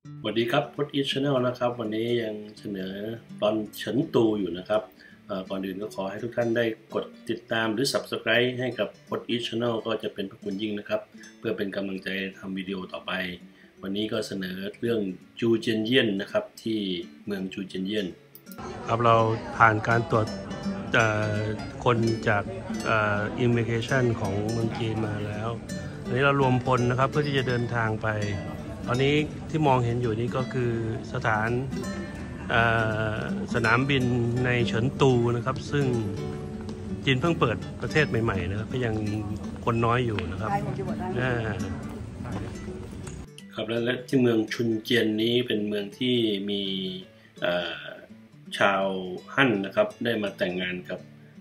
สวัสดีครับพดอีชแนลนะครับวันนี้ยังเสนอตอนเฉินตูอยู่นะครับก่อนอื่นก็ขอให้ทุกท่านได้กดติดตามหรือ Subscribe ให้กับพดอีชแนลก็จะเป็นพระคุณยิ่งนะครับเพื่อเป็นกำลังใจทำวิดีโอต่อไปวันนี้ก็เสนอเรื่องจูเจียนเยี่ยนนะครับที่เมืองจูเจียนเยี่ยนครับเราผ่านการตรวจคนจากอิมิเกชันของเมืองจีนมาแล้ววันนี้เรารวมพลนะครับเพื่อที่จะเดินทางไปตอนนี้ที่มองเห็นอยู่นี้ก็คือสนามบินในเฉินตูนะครับซึ่งจีนเพิ่งเปิดประเทศใหม่ๆนะครับก็ยังคนน้อยอยู่นะครับครับและที่เมืองชุนเจียนนี้เป็นเมืองที่มีชาวฮั่นนะครับได้มาแต่งงานกับ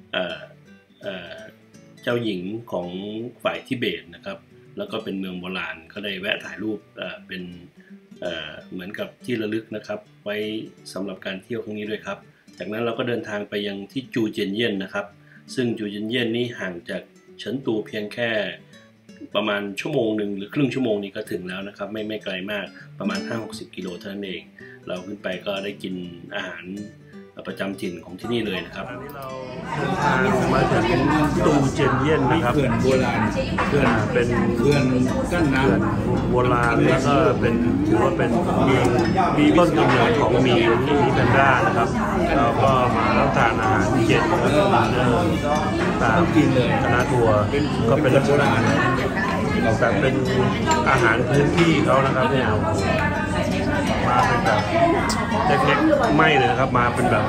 เจ้าหญิงของฝ่ายทิเบตนะครับแล้วก็เป็นเมืองโบราณก็ได้แวะถ่ายรูปเป็นเหมือนกับที่ระลึกนะครับไว้สำหรับการเที่ยวครั้งนี้ด้วยครับจากนั้นเราก็เดินทางไปยังที่จูเจียนเยี่ยนนะครับซึ่งจูเจียนเยี่ยนนี่ห่างจากเฉินตูเพียงแค่ประมาณชั่วโมงหนึ่งหรือครึ่งชั่วโมงนี้ก็ถึงแล้วนะครับไม่ไกลมากประมาณ 5-60 กิโลเท่านั้นเองเราขึ้นไปก็ได้กินอาหารประจำถิ่นของที่นี่เลยนะครับอันนี้เราเดินทางมาจากตูเจียนเยี่ยนนะครับเขื่อนโบราณเป็นเขื่อนกั้นน้ำโบราณแล้วก็เป็นถือว่าเป็นมีต้นกำเนิดของมีแพนด้านะครับแล้วก็มารับทานอาหารเย็นนะครับตามคณะทัวร์ก็เป็นลักษณะแต่เป็นอาหารพื้นที่เขานะครับเนี่ยมาเป็นแบบเล็กๆไม่เลยนะครับมาเป็นแบบ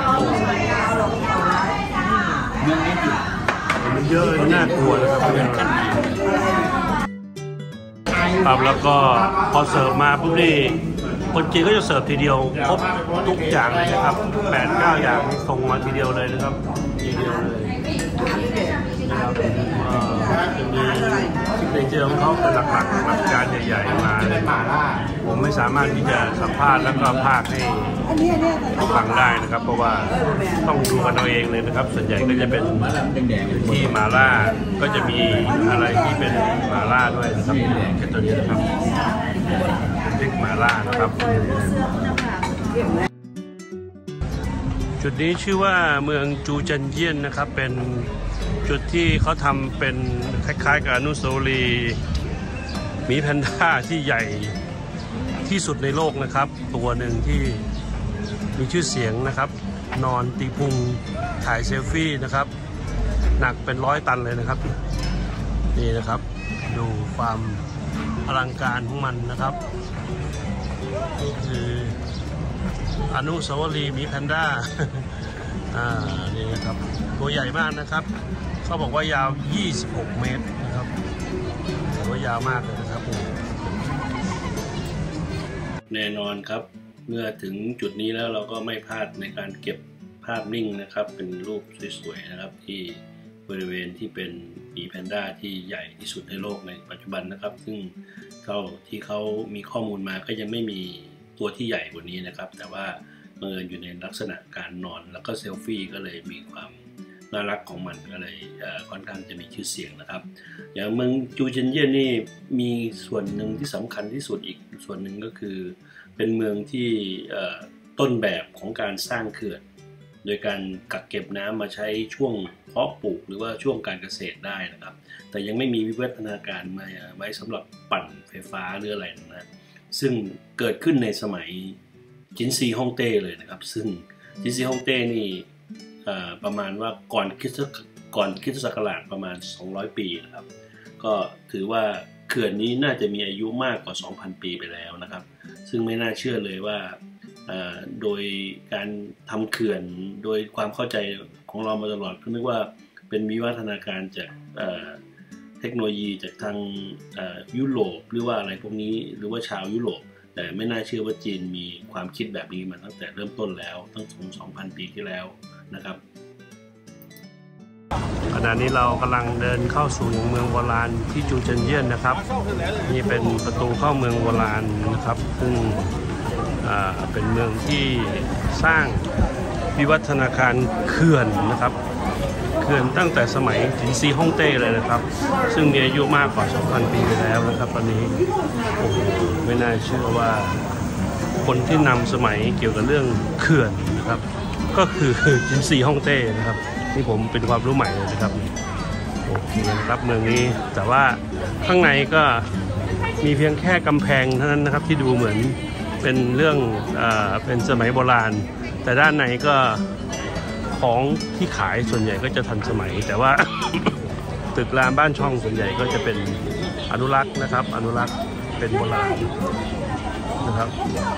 มันเยอะมันน่ากลัวนะครับแล้วก็พอเสิร์ฟมาปุ๊บนี่คนจีนก็จะเสิร์ฟทีเดียวครบทุกอย่างเลยนะครับ 8-9 อย่างส่งมาทีเดียวเลยนะครับทีเดียวเลยนะครับจะมีซิกเนเจอร์ของเขาเป็นหลักการใหญ่ๆมาเลยผมไม่สามารถที่จะสัมภาษณ์แล้วก็พากให้ฟังได้นะครับเพราะว่าต้องดูกันเอาเองเลยนะครับส่วนใหญ่ก็จะเป็นที่มาล่าก็จะมีอะไรที่เป็นมาล่าด้วยนะครับแค่ตัวนี้นะครับพริกมาล่านะครับจุดนี้ชื่อว่าเมืองจูเจียนเยี่ยนนะครับเป็นจุดที่เขาทำเป็นคล้ายๆกับอนุสาวรีย์หมีแพนด้าที่ใหญ่ที่สุดในโลกนะครับตัวหนึ่งที่มีชื่อเสียงนะครับนอนตีพุงถ่ายเซลฟี่นะครับหนักเป็น100 ตันเลยนะครับนี่นะครับดูความอลังการของมันนะครับนี่คืออนุสาวรีย์หมีแพนด้านี่นะครับตัวใหญ่มากนะครับเขาบอกว่ายาว26 เมตรนะครับถือว่ายาวมากเลยนะครับแน่นอนครับเมื่อถึงจุดนี้แล้วเราก็ไม่พลาดในการเก็บภาพนิ่งนะครับเป็นรูปสวยๆนะครับที่บริเวณที่เป็นหมีแพนด้าที่ใหญ่ที่สุดในโลกในปัจจุบันนะครับซึ่งที่เขามีข้อมูลมาก็ยังไม่มีตัวที่ใหญ่กว่านี้นะครับแต่ว่าบังเอิญอยู่ในลักษณะการนอนแล้วก็เซลฟี่ก็เลยมีความน่ารักของมันก็เลยค่อนข้างจะมีชื่อเสียงนะครับอย่างเมืองจูเจียนเยี่ยนนี่มีส่วนหนึ่งที่สำคัญที่สุดอีกส่วนหนึ่งก็คือเป็นเมืองที่ต้นแบบของการสร้างเขื่อนโดยการกักเก็บน้ำมาใช้ช่วงเพาะปลูกหรือว่าช่วงการเกษตรได้นะครับแต่ยังไม่มีวิวัฒนาการมาไว้สำหรับปั่นไฟฟ้าหรืออะไรนะซึ่งเกิดขึ้นในสมัยจินซีฮ่องเต้เลยนะครับซึ่งจินซีฮ่องเต้นี่ประมาณว่าก่อนคริสตศักราชประมาณ200 ปีนะครับก็ถือว่าเขื่อนนี้น่าจะมีอายุมากกว่า 2,000 ปีไปแล้วนะครับซึ่งไม่น่าเชื่อเลยว่าโดยการทำเขื่อนโดยความเข้าใจของเรามาตลอดก็นึกว่าเป็นวิวัฒนาการจากเทคโนโลยีจากทางยุโรปหรือว่าอะไรพวกนี้หรือว่าชาวยุโรปแต่ไม่น่าเชื่อว่าจีนมีความคิดแบบนี้มาตั้งแต่เริ่มต้นแล้วตั้งถึง 2,000 ปีที่แล้วนะครับขณะนี้เรากำลังเดินเข้าสู่เมืองโบราณที่จูเจียนเยี่ยนนะครับนี่เป็นประตูเข้าเมืองโบราณนะครับซึ่งเป็นเมืองที่สร้างวิวัฒนาการเขื่อนนะครับเขื่อนตั้งแต่สมัยจินซีฮ่องเต้เลยนะครับซึ่งมีอายุมากกว่า 2,000 ปีไปแล้วนะครับตอนนี้โอ้โหไม่น่าเชื่อว่าคนที่นำสมัยเกี่ยวกับเรื่องเขื่อนนะครับก็คือจินซีฮ่องเต้นะครับนี่ผมเป็นความรู้ใหม่เลยนะครับโอเคนะครับเมืองนี้แต่ว่าข้างในก็มีเพียงแค่กำแพงเท่านั้นนะครับที่ดูเหมือนเป็นเรื่องเป็นสมัยโบราณแต่ด้านในก็ของที่ขายส่วนใหญ่ก็จะทันสมัยแต่ว่า ตึกรามบ้านช่องส่วนใหญ่ก็จะเป็นอนุรักษ์นะครับอนุรักษ์เป็นโบราณนะครับ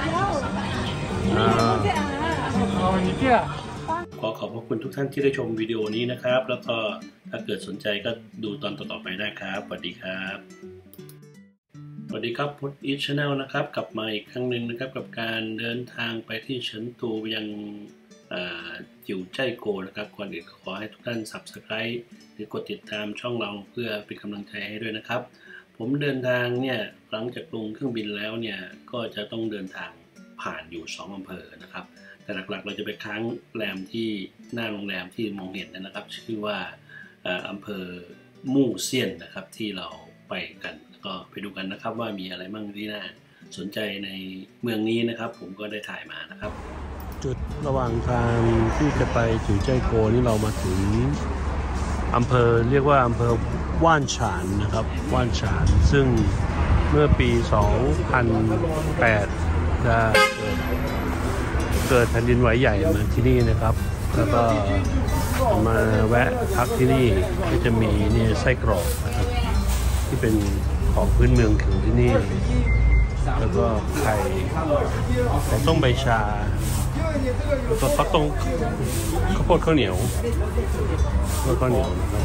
ขอขอบพระคุณทุกท่านที่ได้ชมวิดีโอนี้นะครับแล้วก็ถ้าเกิดสนใจก็ดูตอนต่อๆไปได้ครับสวัสดีครับสวัสดีครับพุทธอีชแนลนะครับกลับมาอีกครั้งหนึ่งนะครับกับการเดินทางไปที่เฉินตูยังจิ๋วใจโกนะครับก่อนอื่นขอให้ทุกท่าน Subscribe หรือกดติดตามช่องเราเพื่อเป็นกำลังใจให้ด้วยนะครับผมเดินทางเนี่ยหลังจากลงเครื่องบินแล้วเนี่ยก็จะต้องเดินทางผ่านอยู่2อำเภอนะครับแต่หลักๆเราจะไปค้างแรมที่หน้าโรงแรมที่มองเห็นนะครับชื่อว่าอำเภอมู่เซียนนะครับที่เราไปกันก็ไปดูกันนะครับว่ามีอะไรบ้างที่น่าสนใจในเมืองนี้นะครับผมก็ได้ถ่ายมานะครับจุดระหว่างทางที่จะไปจิ๋วใจโกนี่เรามาถึงอำเภอเรียกว่าอำเภอว่านฉานนะครับว่านฉานซึ่งเมื่อปี 2008 จะเกิดแผ่นดินไหวใหญ่มาที่นี่นะครับแล้วก็มาแวะพักที่นี่ก็จะมีนี่ไส้กรอกนะครับที่เป็นของพื้นเมืองของที่นี่แล้วก็ไข่ต้มใบชาแล้วก็ข้าวต้มข้าวโพดข้าวเหนียวข้าวเหนียวนะครับ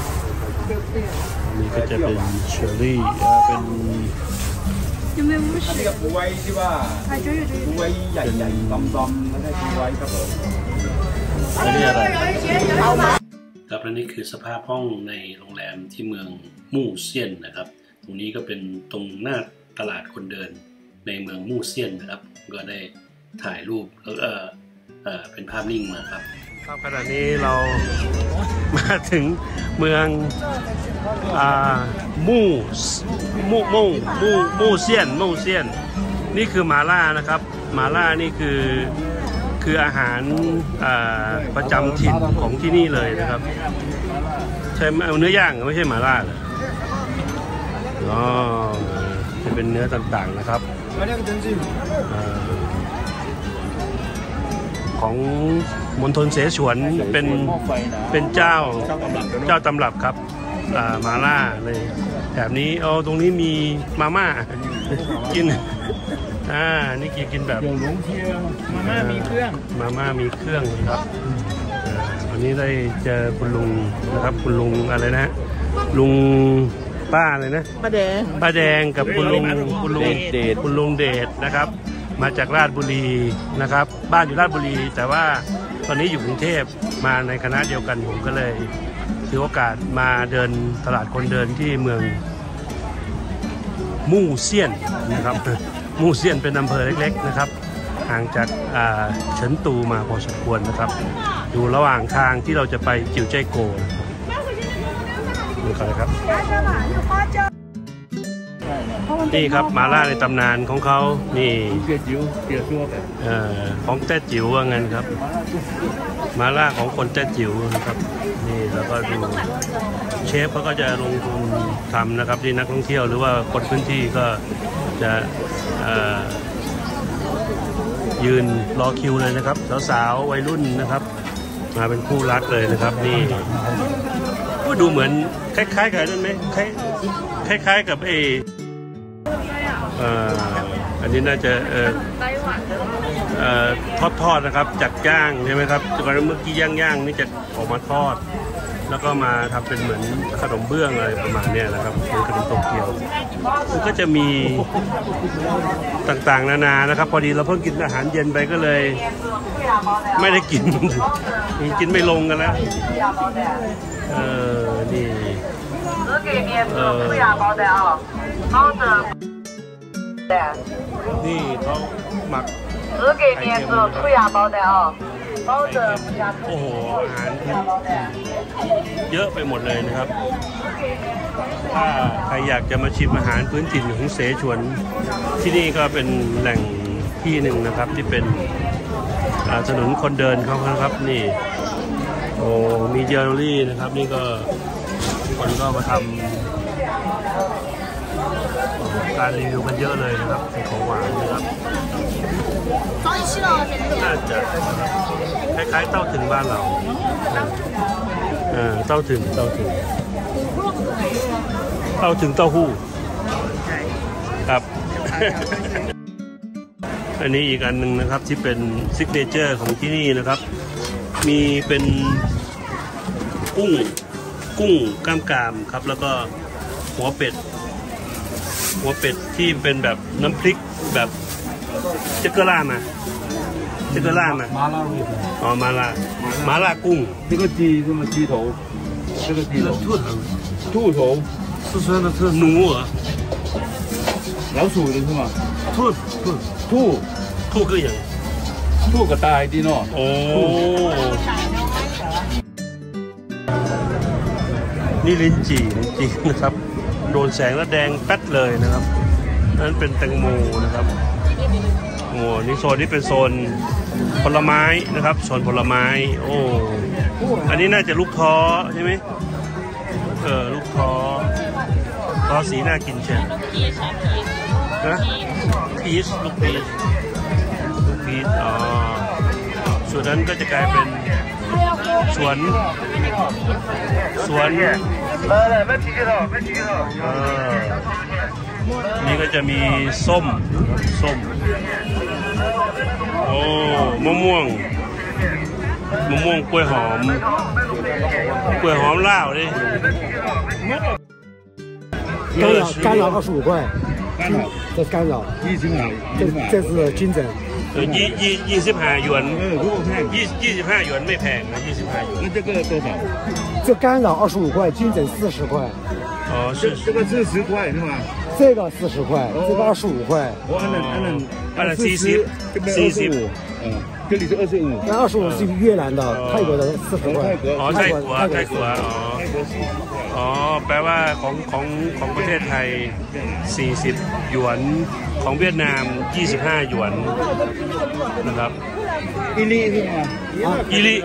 นี่ก็จะเป็นเชอร์รี่เป็น有沒有烏樹？古威啫嘛，係仲要古威人咁咁，嗰啲古威ครับผมอันนี้อะไรครับและนี่คือสภาพห้องในโรงแรมที่เมืองมู่เซียนนะครับตรงนี้ก็เป็นตรงหน้าตลาดคนเดินในเมืองมู่เซียนนะครับก็ได้ถ่ายรูปแล้วเป็นภาพนิ่งมาครับขณะนี้เรามาถึงเมืองมู่เซียนนี่คือมาล่านะครับมาล่านี่คืออาหารประจำถิ่นของที่นี่เลยนะครับใช่เนื้อย่างไม่ใช่มาล่าเลยอ๋อจะเป็นเนื้อต่างๆนะครับของมณฑลเสฉวนเป็นเจ้าตำรับครับมาล่าเลยแถบนี้ตรงนี้มีมาม่ากินนี่กินแบบมาม่ามีเครื่องครับวันนี้ได้เจอคุณลุงนะครับคุณลุงอะไรนะลุงป้าเลยนะป้าแดงกับคุณลุงเดชนะครับมาจากราชบุรีนะครับบ้านอยู่ราชบุรีแต่ว่าตอนนี้อยู่กรุงเทพมาในคณะเดียวกันผมก็เลยถือโอกาสมาเดินตลาดคนเดินที่เมืองมู่เซียนนะครับมู่เซียนเป็นอำเภอเล็กๆนะครับห่างจากเฉินตูมาพอสมควรนะครับอยู่ระหว่างทางที่เราจะไปจิ๋วใจโกดูกันเลยครับนี่ครับมาล่าในตำนานของเขานี่ของแต้จิ๋วว่างั้นครับมาล่าของคนแต้จิ๋วนะครับนี่แล้วก็ดูเชฟเขาก็จะลงทุนทำนะครับที่นักท่องเที่ยวหรือว่าคนพื้นที่ก็จะยืนรอคิวเลยนะครับสาวๆวัยรุ่นนะครับมาเป็นคู่รักเลยนะครับนี่ก็ดูเหมือนคล้ายๆกับนั่นไหมคล้ายๆกับอันนี้น่าจะทอดนะครับจากย่างใช่ไหมครับจากเมื่อกี้ย่างนี่จะออกมาทอดแล้วก็มาทำเป็นเหมือนขนมเบื้องอะไรประมาณนี้นะครับเป็นขนมโตเกียวมันก็จะมีต่างๆนานานะครับพอดีเราเพิ่งกินอาหารเย็นไปก็เลยไม่ได้กินไม่ลงกันแล้วนี่นี่เขาหมักไข่เค็มโอ้โหอาหารเยอะไปหมดเลยนะครับถ้าใครอยากจะมาชิมอาหารพื้นถิ่นของเสฉวนที่นี่ก็เป็นแหล่งที่หนึ่งนะครับที่เป็นถนนคนเดินเขาครับนี่โอ้มีเจลลี่นะครับนี่ก็คนก็มาทำการรีวิวกันเยอะเลยนะครับเป็นของหวานนะครับน่าจะคล้ายๆเต้าถึงบ้านเราเต้าถึงเต้าหู้ครับ อันนี้อีกอันหนึ่งนะครับที่เป็นซิกเนเจอร์ของที่นี่นะครับมีเป็นกุ้งกล้ามครับแล้วก็หัวเป็ดที่เป็นแบบน้ำพริกแบบเจเกอร์ล่ามาอ๋อมาล่ากุ้ง这个鸡这么鸡头这个鸡头兔头四川的特奴老鼠的是吗兔个อย่าง兔ก็ตายดีเนาะโอ้นี่ลิ้นจี่นะครับโดนแสงแล้วแดงแป๊ดเลยนะครับนั่นเป็นแตงโมนะครับโอ้นี่โซนนี้เป็นโซนผลไม้นะครับโซนผลไม้โอ้อันนี้น่าจะลูกท้อใช่ไหมลูกท้อสีน่ากินใช่นะลูกพีชอ๋อส่วนนั้นก็จะกลายเป็นสวนนี่ก็จะมีส้มโอ้มะม่วงกล้วยหอมล่าวดิ干扰25块，这干扰这是金枕。 25หยวน25หยวนไม่แพงนะ25หยวน那这个多少这干扰25块，金枕40块。 哦， 这个是10块是吗？ 这个40块，这个25块。 我按了40，这边25，这里是25。 那25是越南的，泰国的40块。 哦，泰国อ๋อแปลว่าของประเทศไทย40หยวนของเวียดนาม25หยวนนะครับ一粒是吗？ 一粒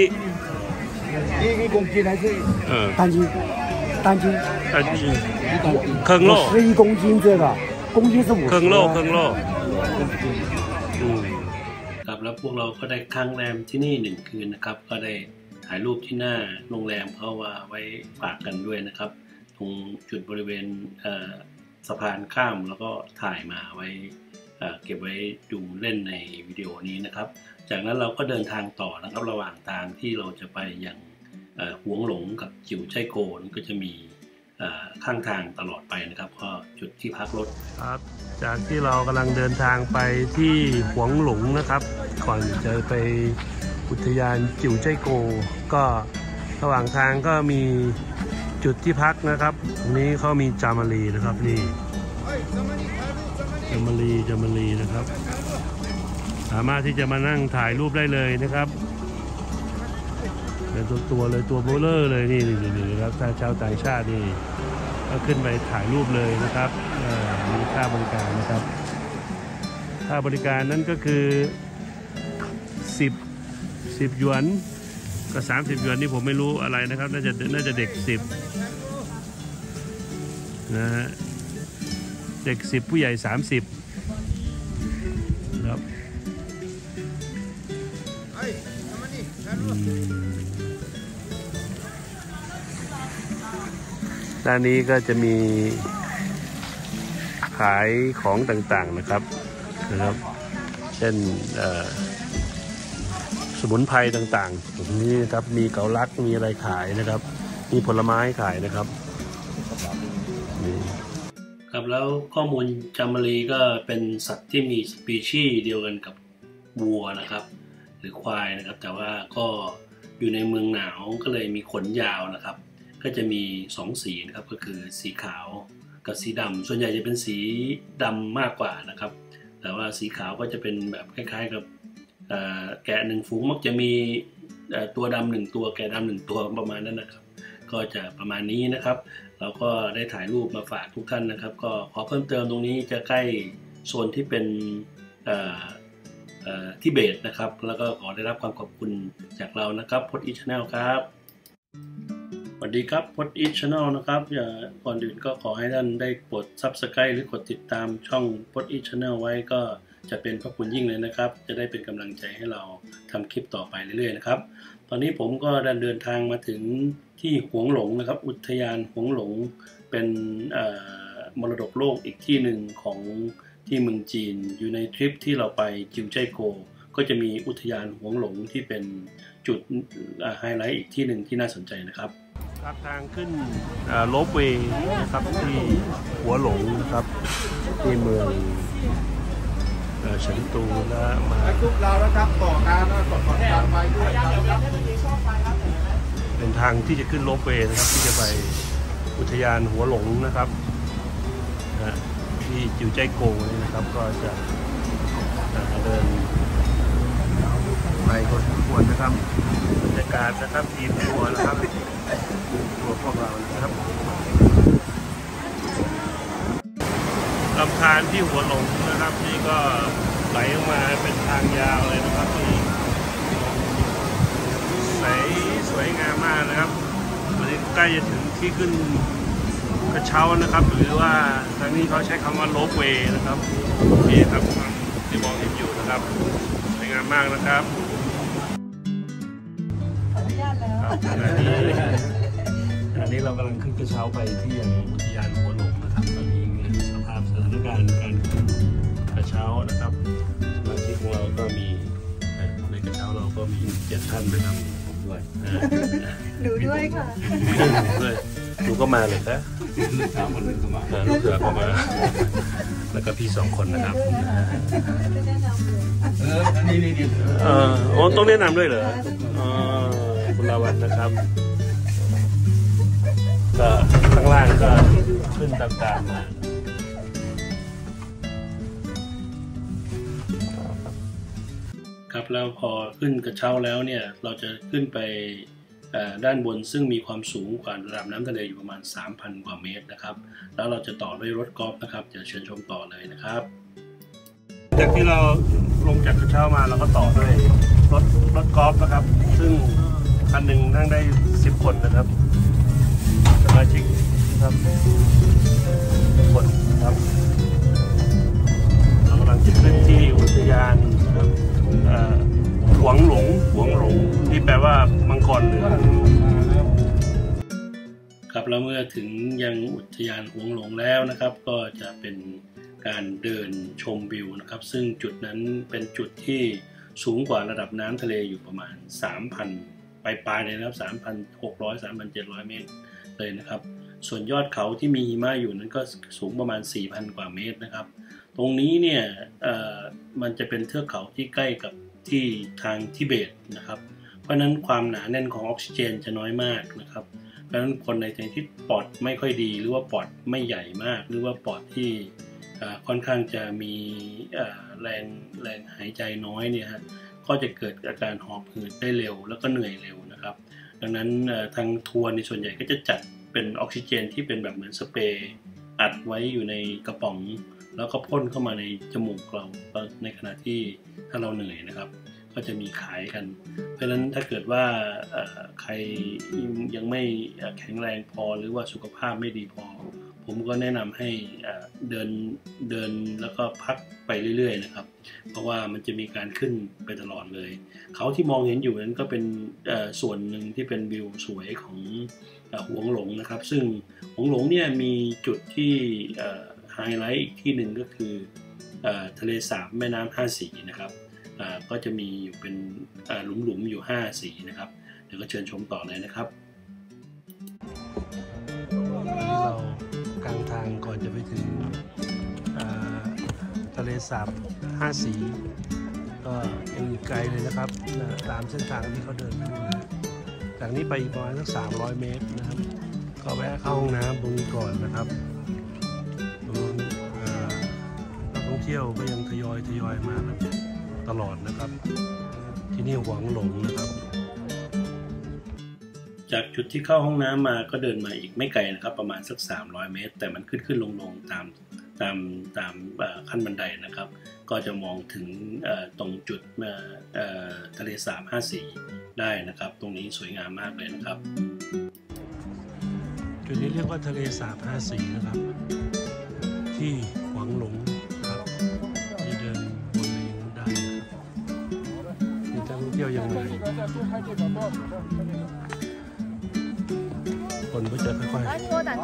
一公斤还是？ 单斤。 ครึ่งโล 51公斤，这个公斤是50。 ครึ่งโลครับแล้วพวกเราก็ได้ค้างแรมที่นี่1 คืนนะครับก็ได้ถ่ายรูปที่หน้าโรงแรมเขาว่าไว้ฝากกันด้วยนะครับตรงจุดบริเวณสะพานข้ามแล้วก็ถ่ายมาไว้เก็บไว้ดูเล่นในวิดีโอนี้นะครับจากนั้นเราก็เดินทางต่อนะครับระหว่างทางที่เราจะไปยังหวงหลงกับจิ๋วไช่โกนก็จะมีข้างทางตลอดไปนะครับก็จุดที่พักรถครับจากที่เรากำลังเดินทางไปที่หวงหลงนะครับก่อนจะไปอุทยานจิ๋วไช่โกก็ระหว่างทางก็มีจุดที่พักนะครับตรงนี้เขามีจามารีนะครับนี่จามารีนะครับสามารถที่จะมานั่งถ่ายรูปได้เลยนะครับเป็นตัวเลยตัวโบเลอร์เลยนี่ครับถ้าชาวต่างชาตินี่ก็ขึ้นไปถ่ายรูปเลยนะครับมีค่าบริการนะครับค่าบริการนั้นก็คือ10หยวนกับ30หยวนนี่ผมไม่รู้อะไรนะครับน่าจะเด็ก10นะฮะเด็ก10ผู้ใหญ่30ครับด้านนี้ก็จะมีขายของต่างๆนะครับเช่นสมุนไพรต่างๆตรงนี้ครับมีเกาลัดมีอะไรขายนะครับมีผลไม้ขายนะครับนี่ครับแล้วข้อมูลจามารีก็เป็นสัตว์ที่มีสปีชีส์เดียวกันกับวัวนะครับหรือควายนะครับแต่ว่าก็อยู่ในเมืองหนาวก็เลยมีขนยาวนะครับก็จะมี2สีนะครับก็คือสีขาวกับสีดำส่วนใหญ่จะเป็นสีดำมากกว่านะครับแต่ว่าสีขาวก็จะเป็นแบบคล้ายๆกับแกะ1ฝูงมักจะมีตัวดำ1ตัวแกะดำ1ตัวประมาณนั้นนะครับก็จะประมาณนี้นะครับเราก็ได้ถ่ายรูปมาฝากทุกท่านนะครับก็ขอเพิ่มเติมตรงนี้จะใกล้โซนที่เป็นทิเบตนะครับแล้วก็ขอได้รับความขอบคุณจากเรานะครับพดอีชแนลครับสวัสดีครับพดอีชแนลนะครับก่อนอื่นก็ขอให้ท่านได้กด Subscribe หรือกดติดตามช่องพดอีชแนลไว้ก็จะเป็นพระคุณยิ่งเลยนะครับจะได้เป็นกำลังใจให้เราทำคลิปต่อไปเรื่อยๆนะครับตอนนี้ผมก็เดินทางมาถึงที่หวงหลงนะครับอุทยานหวงหลงเป็นมรดกโลกอีกที่หนึ่งของที่เมืองจีนอยู่ในทริปที่เราไปจิวใจโกก็จะมีอุทยานหวงหลงที่เป็นจุดไฮไลท์อีกที่หนึ่งที่น่าสนใจนะครับทางขึ้นโลปเวย์นะครับที่หัวหลงนะครับที่เมืองเฉินตูและมาทุกเราแล้วครับต่อการไปด้วยเป็นทางที่จะขึ้นโลปเวย์นะครับที่จะไปอุทยานหัวหลงนะครับที่จิวใจโกนี่นะครับก็จะเดินไปพอสมควรนะครับบรรยากาศนะครับทีมทัวร์นะครับตัวพวกเรานะครับลำธารที่หัวหลงนะครับนี่ก็ไหลออกมาเป็นทางยาวเลยนะครับที่ใสสวยงามมากนะครับวันนี้ใกล้จะถึงที่ขึ้นกระเช้านะครับหรือว่าทางนี้เขาใช้คำว่าโลปเวย์นะครับนี่ครับที่มองเห็นอยู่นะครับสวยงามมากนะครับขออนุญาตแล้วอันนี้เรากำลังขึ้นกระเช้าไปที่ยังอุทยานหัวหลงนะครับตอนนี้สภาพสถานการณ์การขึ้นกระเช้านะครับสมาชิกของเราก็มีในกระเช้าเราก็มี7 ท่านนะครับผมด้วยหนูด้วยค่ะด้วยหนูก็มาเลยครับลูกสาวคนหนึ่งก็มาลูกสาวก็มาแล้วก็พี่2 คนนะครับต้องแนะนำด้วยเหรอคุณลาวันนะครับก็ข้างล่างก็ขึ้นตามมาครับแล้วพอขึ้นกระเช้าแล้วเนี่ยเราจะขึ้นไปด้านบนซึ่งมีความสูงกว่าระดับน้ำทะเลอยู่ประมาณ 3,000 กว่าเมตรนะครับแล้วเราจะต่อด้วยรถกอล์ฟนะครับจะเชิญชมต่อเลยนะครับจากที่เราลงจากกระเช้ามาเราก็ต่อด้วยรถกอล์ฟนะครับซึ่งคันหนึ่งนั่งได้10 คนนะครับสมาชิกครับคนครับเรากำลังจะขึ้นที่อุทยานนะครับหวงหลงที่แปลว่ามังกรเหลืองครับแล้วเมื่อถึงยังอุทยานหวงหลงแล้วนะครับก็จะเป็นการเดินชมวิวนะครับซึ่งจุดนั้นเป็นจุดที่สูงกว่าระดับน้ำทะเลอยู่ประมาณ 3,000 ปลายๆเลยนะครับ 3,600 3,700 เมตรเลยนะครับส่วนยอดเขาที่มีหิมะอยู่นั้นก็สูงประมาณ 4,000 กว่าเมตรนะครับตรงนี้เนี่ยมันจะเป็นเทือกเขาที่ใกล้กับที่ทางทิเบตนะครับเพราะนั้นความหนาแน่นของออกซิเจนจะน้อยมากนะครับเพราะฉะนั้นคนในที่ปอดไม่ค่อยดีหรือว่าปอดไม่ใหญ่มากหรือว่าปอดที่ค่อนข้างจะมีแรงหายใจน้อยเนี่ยฮะก็จะเกิดอาการหอบหืดได้เร็วแล้วก็เหนื่อยเร็วนะครับดังนั้นทางทัวร์ในส่วนใหญ่ก็จะจัดเป็นออกซิเจนที่เป็นแบบเหมือนสเปรย์อัดไว้อยู่ในกระป๋องแล้วก็พ่นเข้ามาในจมูกเราในขณะที่ถ้าเราเหนื่อยนะครับก็จะมีขายกันเพราะฉะนั้นถ้าเกิดว่าใครยังไม่แข็งแรงพอหรือว่าสุขภาพไม่ดีพอผมก็แนะนำให้เดินแล้วก็พักไปเรื่อยๆนะครับเพราะว่ามันจะมีการขึ้นไปตลอดเลยเขาที่มองเห็นอยู่นั้นก็เป็นส่วนหนึ่งที่เป็นวิวสวยของหวงหลงนะครับซึ่งหวงหลงเนี่ยมีจุดที่ไฮไลท์อีกที่หนึ่งก็คือทะเลสาบแม่น้ำ5 สีนะครับก็จะมีอยู่เป็นหลุมๆอยู่5 สีนะครับเดี๋ยวก็เชิญชมต่อเลยนะครับเรากลางทางก่อนจะไปถึงทะเลสาบ5 สีก็ยังไกลเลยนะครับตามเส้นทางที่เขาเดินมาจากนี้ไปอีกประมาณสัก300 เมตรนะครับก็แวะเข้าห้องน้ำตรงนี้ก่อนนะครับนักท่องเที่ยวก็ยังทยอยมาตลอดนะครับที่นี่หวงหลงนะครับจากจุดที่เข้าห้องน้ำมาก็เดินมาอีกไม่ไกลนะครับประมาณสัก300 เมตรแต่มันขึ้นลงตามตามขั้นบันไดนะครับก็จะมองถึงตรงจุดทะเลสาบ5 สีได้นะครับตรงนี้สวยงามมากเลยนะครับจุดนี้เรียกว่าทะเลสาบ5 สีนะครับที่หวังหลงครับที่เดินวนในนู้นได้นะครับมีนักท่องเที่ยวยังไงคนก็จะค่อยๆมา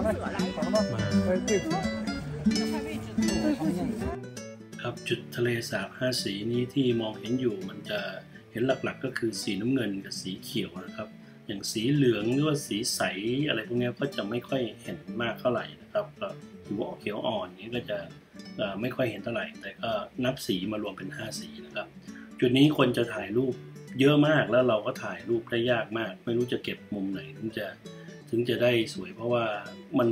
ครับจุดทะเลสาบ5 สีนี้ที่มองเห็นอยู่มันจะเห็นหลักๆก็คือสีน้ำเงินกับสีเขียวนะครับอย่างสีเหลืองหรือว่าสีใสอะไรพวกนี้ก็จะไม่ค่อยเห็นมากเท่าไหร่นะครับก็หรือว่าเขียวอ่อนนี้ก็จะไม่ค่อยเห็นเท่าไหร่แต่ก็นับสีมารวมเป็น5 สีนะครับจุดนี้คนจะถ่ายรูปเยอะมากแล้วเราก็ถ่ายรูปได้ยากมากไม่รู้จะเก็บมุมไหนถึงจะได้สวยเพราะว่ามัน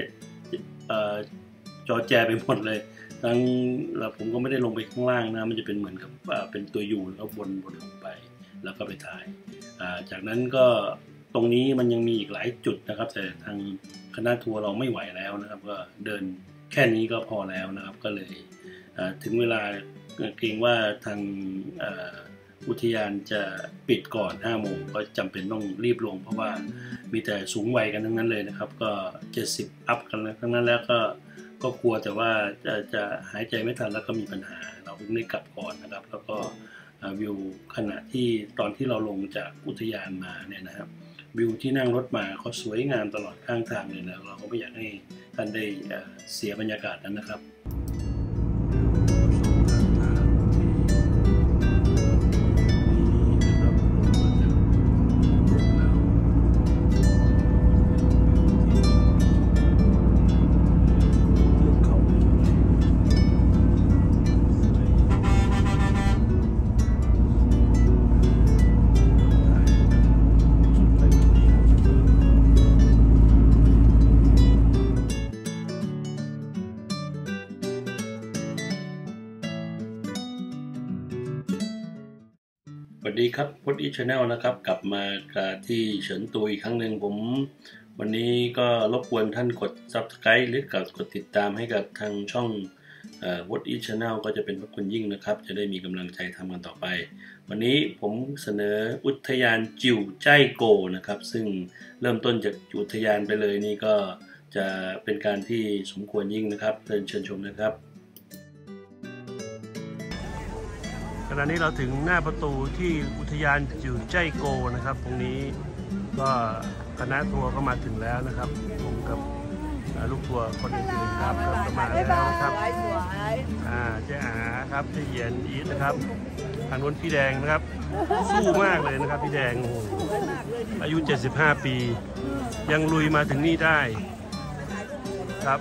จอแจไปหมดเลยทั้งผมก็ไม่ได้ลงไปข้างล่างนะมันจะเป็นเหมือนกับเป็นตัวยูแล้ววนลงไปแล้วก็ไปถ่ายจากนั้นก็ตรงนี้มันยังมีอีกหลายจุดนะครับแต่ทางคณะทัวร์เราไม่ไหวแล้วนะครับก็เดินแค่นี้ก็พอแล้วนะครับก็เลยถึงเวลาเกรงว่าทางอุทยานจะปิดก่อน5 โมงก็จำเป็นต้องรีบลงเพราะว่ามีแต่สูงวัยกันทั้งนั้นเลยนะครับก็70 อัพกันทั้งนั้นแล้วก็กลัวแต่ว่าจะหายใจไม่ทันแล้วก็มีปัญหาเราถึงได้กลับก่อนนะครับแล้วก็วิวขณะที่ตอนที่เราลงจากอุทยานมาเนี่ยนะครับวิวที่นั่งรถมาเขาสวยงามตลอดข้างทางเลยนะเราก็ไม่อยากให้ท่านได้เสียบรรยากาศนั้นนะครับสวัสดีครับพจน์อีชาแนลนะครับกลับมาที่เฉินตูอีกครั้งหนึ่งผมวันนี้ก็รบกวนท่านกด Subscribe หรือกดติดตามให้กับทางช่องพจน์อีชาแนลก็จะเป็นพระคุณยิ่งนะครับจะได้มีกำลังใจทำกันต่อไปวันนี้ผมเสนออุทยานจิวใจโกนะครับซึ่งเริ่มต้นจากอุทยานไปเลยนี่ก็จะเป็นการที่สมควรยิ่งนะครับเชิญชมนะครับขณะนี้เราถึงหน้าประตูที่อุทยานจิวใจโกนะครับตรงนี้ก็คณะทัวร์ก็มาถึงแล้วนะครับผมกับลูกทัวร์คนอื่นๆครับก็มาแล้วครับเจ๊อาครับเจ๊เย็นอีทนะครับทางนู้นพี่แดงนะครับสู้มากเลยนะครับพี่แดงอายุ75 ปียังลุยมาถึงนี่ได้ครับ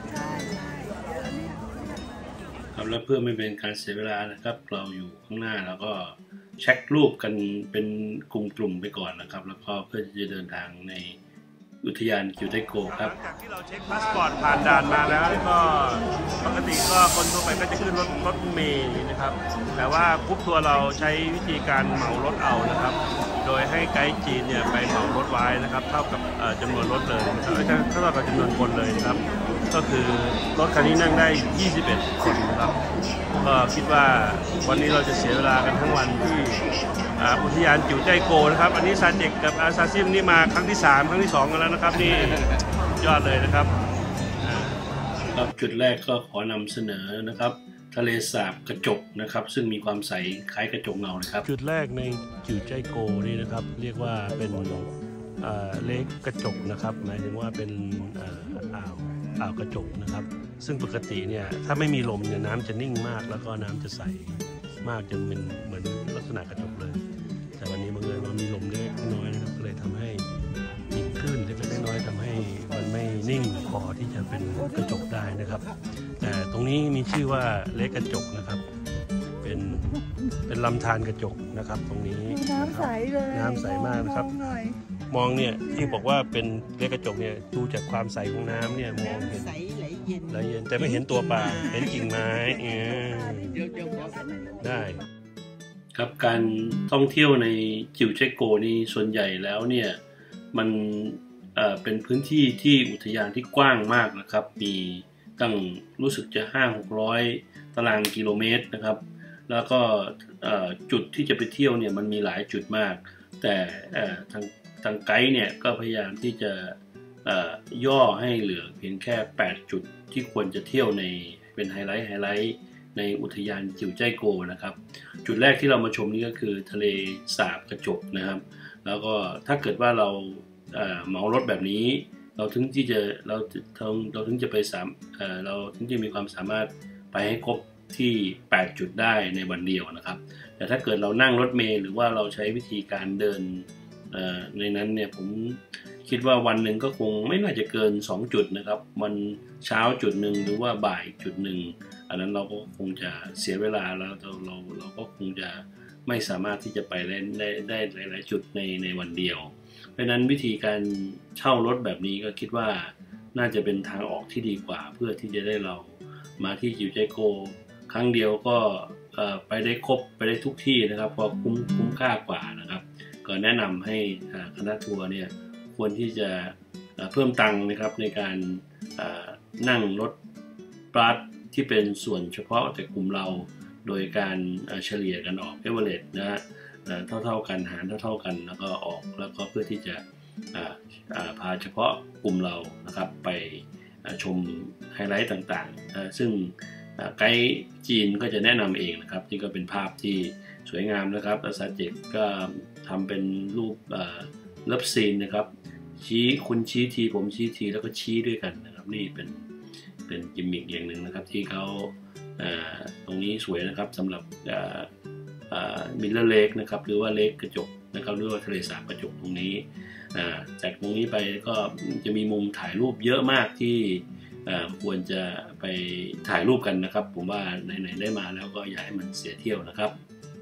แล้วเพื่อไม่เป็นการเสียเวลานะครับเราอยู่ข้างหน้าแล้วก็เช็ครูปกันเป็นกลุ่มไปก่อนนะครับแล้วก็เพื่อจะเดินทางในอุทยานจิวใจโกครับหลังจากที่เราเช็คพาสปอร์ตผ่านด่านมาแล้วก็ปกติก็คนทั่วไปก็จะขึ้นรถเมล์นะครับแต่ว่ากรุ๊ปทัวร์เราใช้วิธีการเหมารถเอานะครับโดยให้ไกด์จีนเนี่ยไปเหมารถไว้นะครับเท่ากับจำนวนรถเลยนะครับเท่ากับจำนวนคนเลยนะครับก็คือรถคันนี้นั่งได้21 คนครับก็คิดว่าวันนี้เราจะเสียเวลากันทั้งวันที่อุทยานจิวใจโกนะครับอันนี้ซาเจกกับอาซาซิมนี่มาครั้งที่3ครั้งที่2กันแล้วนะครับนี่ยอดเลยนะครับครับจุดแรกก็ขอนำเสนอนะครับทะเลสาบกระจกนะครับซึ่งมีความใสคล้ายกระจกเงาเลยครับจุดแรกในจิวใจโกนี่นะครับเรียกว่าเป็นเลคกระจกนะครับหมายถึงว่าเป็นอ่าวกระจกนะครับซึ่งปกติเนี่ยถ้าไม่มีลมเนี่ยน้ำจะนิ่งมากแล้วก็น้ำจะใสมากจนเป็นเหมือนลักษณะกระจกเลยแต่วันนี้บังเอิญว่ามีลมเล็กน้อยนะครับก็เลยทำให้มีคลื่นเล็กน้อยทำให้มันไม่นิ่งพอที่จะเป็นกระจกได้นะครับแต่ตรงนี้มีชื่อว่าเลคกระจกนะครับเป็นลำธารกระจกนะครับตรงนี้น้ำใสเลยน้ำใสมากนะครับมองเนี่ยที่บอกว่าเป็นเลคกระจกเนี่ยดูจากความใสของน้ำเนี่ยมองเห็นไหลเย็นแต่ไม่เห็นตัวปลาเห็นกิ่งไม้ได้ครับการท่องเที่ยวในจิวใจโกนี่ส่วนใหญ่แล้วเนี่ยมันเป็นพื้นที่ที่อุทยานที่กว้างมากนะครับมีตั้งรู้สึกจะ500-600 ตารางกิโลเมตรนะครับแล้วก็จุดที่จะไปเที่ยวเนี่ยมันมีหลายจุดมากแต่ทางไกด์เนี่ยก็พยายามที่จะย่อให้เหลือเพียงแค่8จุดที่ควรจะเที่ยวในเป็นไฮไลท์ในอุทยานจิวใจโกนะครับจุดแรกที่เรามาชมนี่ก็คือทะเลสาบกระจกนะครับแล้วก็ถ้าเกิดว่าเราเหมารถแบบนี้เราถึงจะไปเราถึงจะมีความสามารถไปให้ครบที่8จุดได้ในวันเดียวนะครับแต่ถ้าเกิดเรานั่งรถเมล์หรือว่าเราใช้วิธีการเดินในนั้นเนี่ยผมคิดว่าวันหนึ่งก็คงไม่น่าจะเกิน2จุดนะครับวันเช้าจุดหนึ่งหรือว่าบ่ายจุดหนึ่งอันนั้นเราก็คงจะเสียเวลาแล้วเราก็คงจะไม่สามารถที่จะไปได้หลายๆจุดในวันเดียวเพราะนั้นวิธีการเช่ารถแบบนี้ก็คิดว่าน่าจะเป็นทางออกที่ดีกว่าเพื่อที่จะได้เรามาที่จิวใจโกครั้งเดียวก็ไปได้ครบไปได้ทุกที่นะครับพอคุ้มค่ากว่านะครับก็แนะนำให้คณะทัวร์เนี่ยควรที่จะเพิ่มตังค์นะครับในการนั่งรถบัสที่เป็นส่วนเฉพาะแต่กลุ่มเราโดยการเฉลี่ยกันออกเอเวอเรจนะฮะเท่ากันหารเท่ากันแล้วก็ออกแล้วก็เพื่อที่จะพาเฉพาะกลุ่มเรานะครับไปชมไฮไลท์ต่างๆซึ่งไกด์จีนก็จะแนะนำเองนะครับนี่ก็เป็นภาพที่สวยงามนะครับแล้วซาเจกก็ทำเป็นรูปเลิฟซีนนะครับคุณชี้ทีผมชี้ทีแล้วก็ชี้ด้วยกันนะครับนี่เป็นกิมมิคอย่างหนึ่งนะครับที่เขาตรงนี้สวยนะครับสำหรับมิลเลอร์เลคนะครับหรือว่าเลคกระจกนะครับหรือว่าทะเลสาบกระจกตรงนี้จากตรงนี้ไปก็จะมีมุมถ่ายรูปเยอะมากที่ควรจะไปถ่ายรูปกันนะครับผมว่าไหนๆได้มาแล้วก็อย่าให้มันเสียเที่ยวนะครับ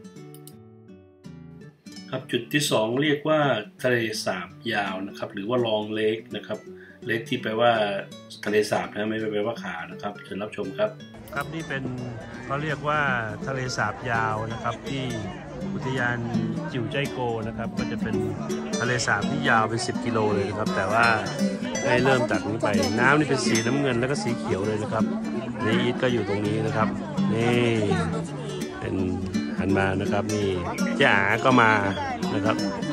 ครับจุดที่2เรียกว่าทะเลสาบยาวนะครับหรือว่าลองเลคนะครับเลคที่แปลว่าทะเลสาบนะไม่แปลว่าขานะครับเชิญรับชมครับครับนี่เป็นเขาเรียกว่าทะเลสาบยาวนะครับที่อุทยานจิวใจโกนะครับก็จะเป็นทะเลสาบที่ยาวเป็น10กิโลเลยนะครับแต่ว่าได้เริ่มจากนี้ไปน้ำนี่เป็นสีน้ำเงินแล้วก็สีเขียวเลยนะครับนี่อีทก็อยู่ตรงนี้นะครับนี่เป็นหันมานะครับนี่เจ้าก็มานะครับ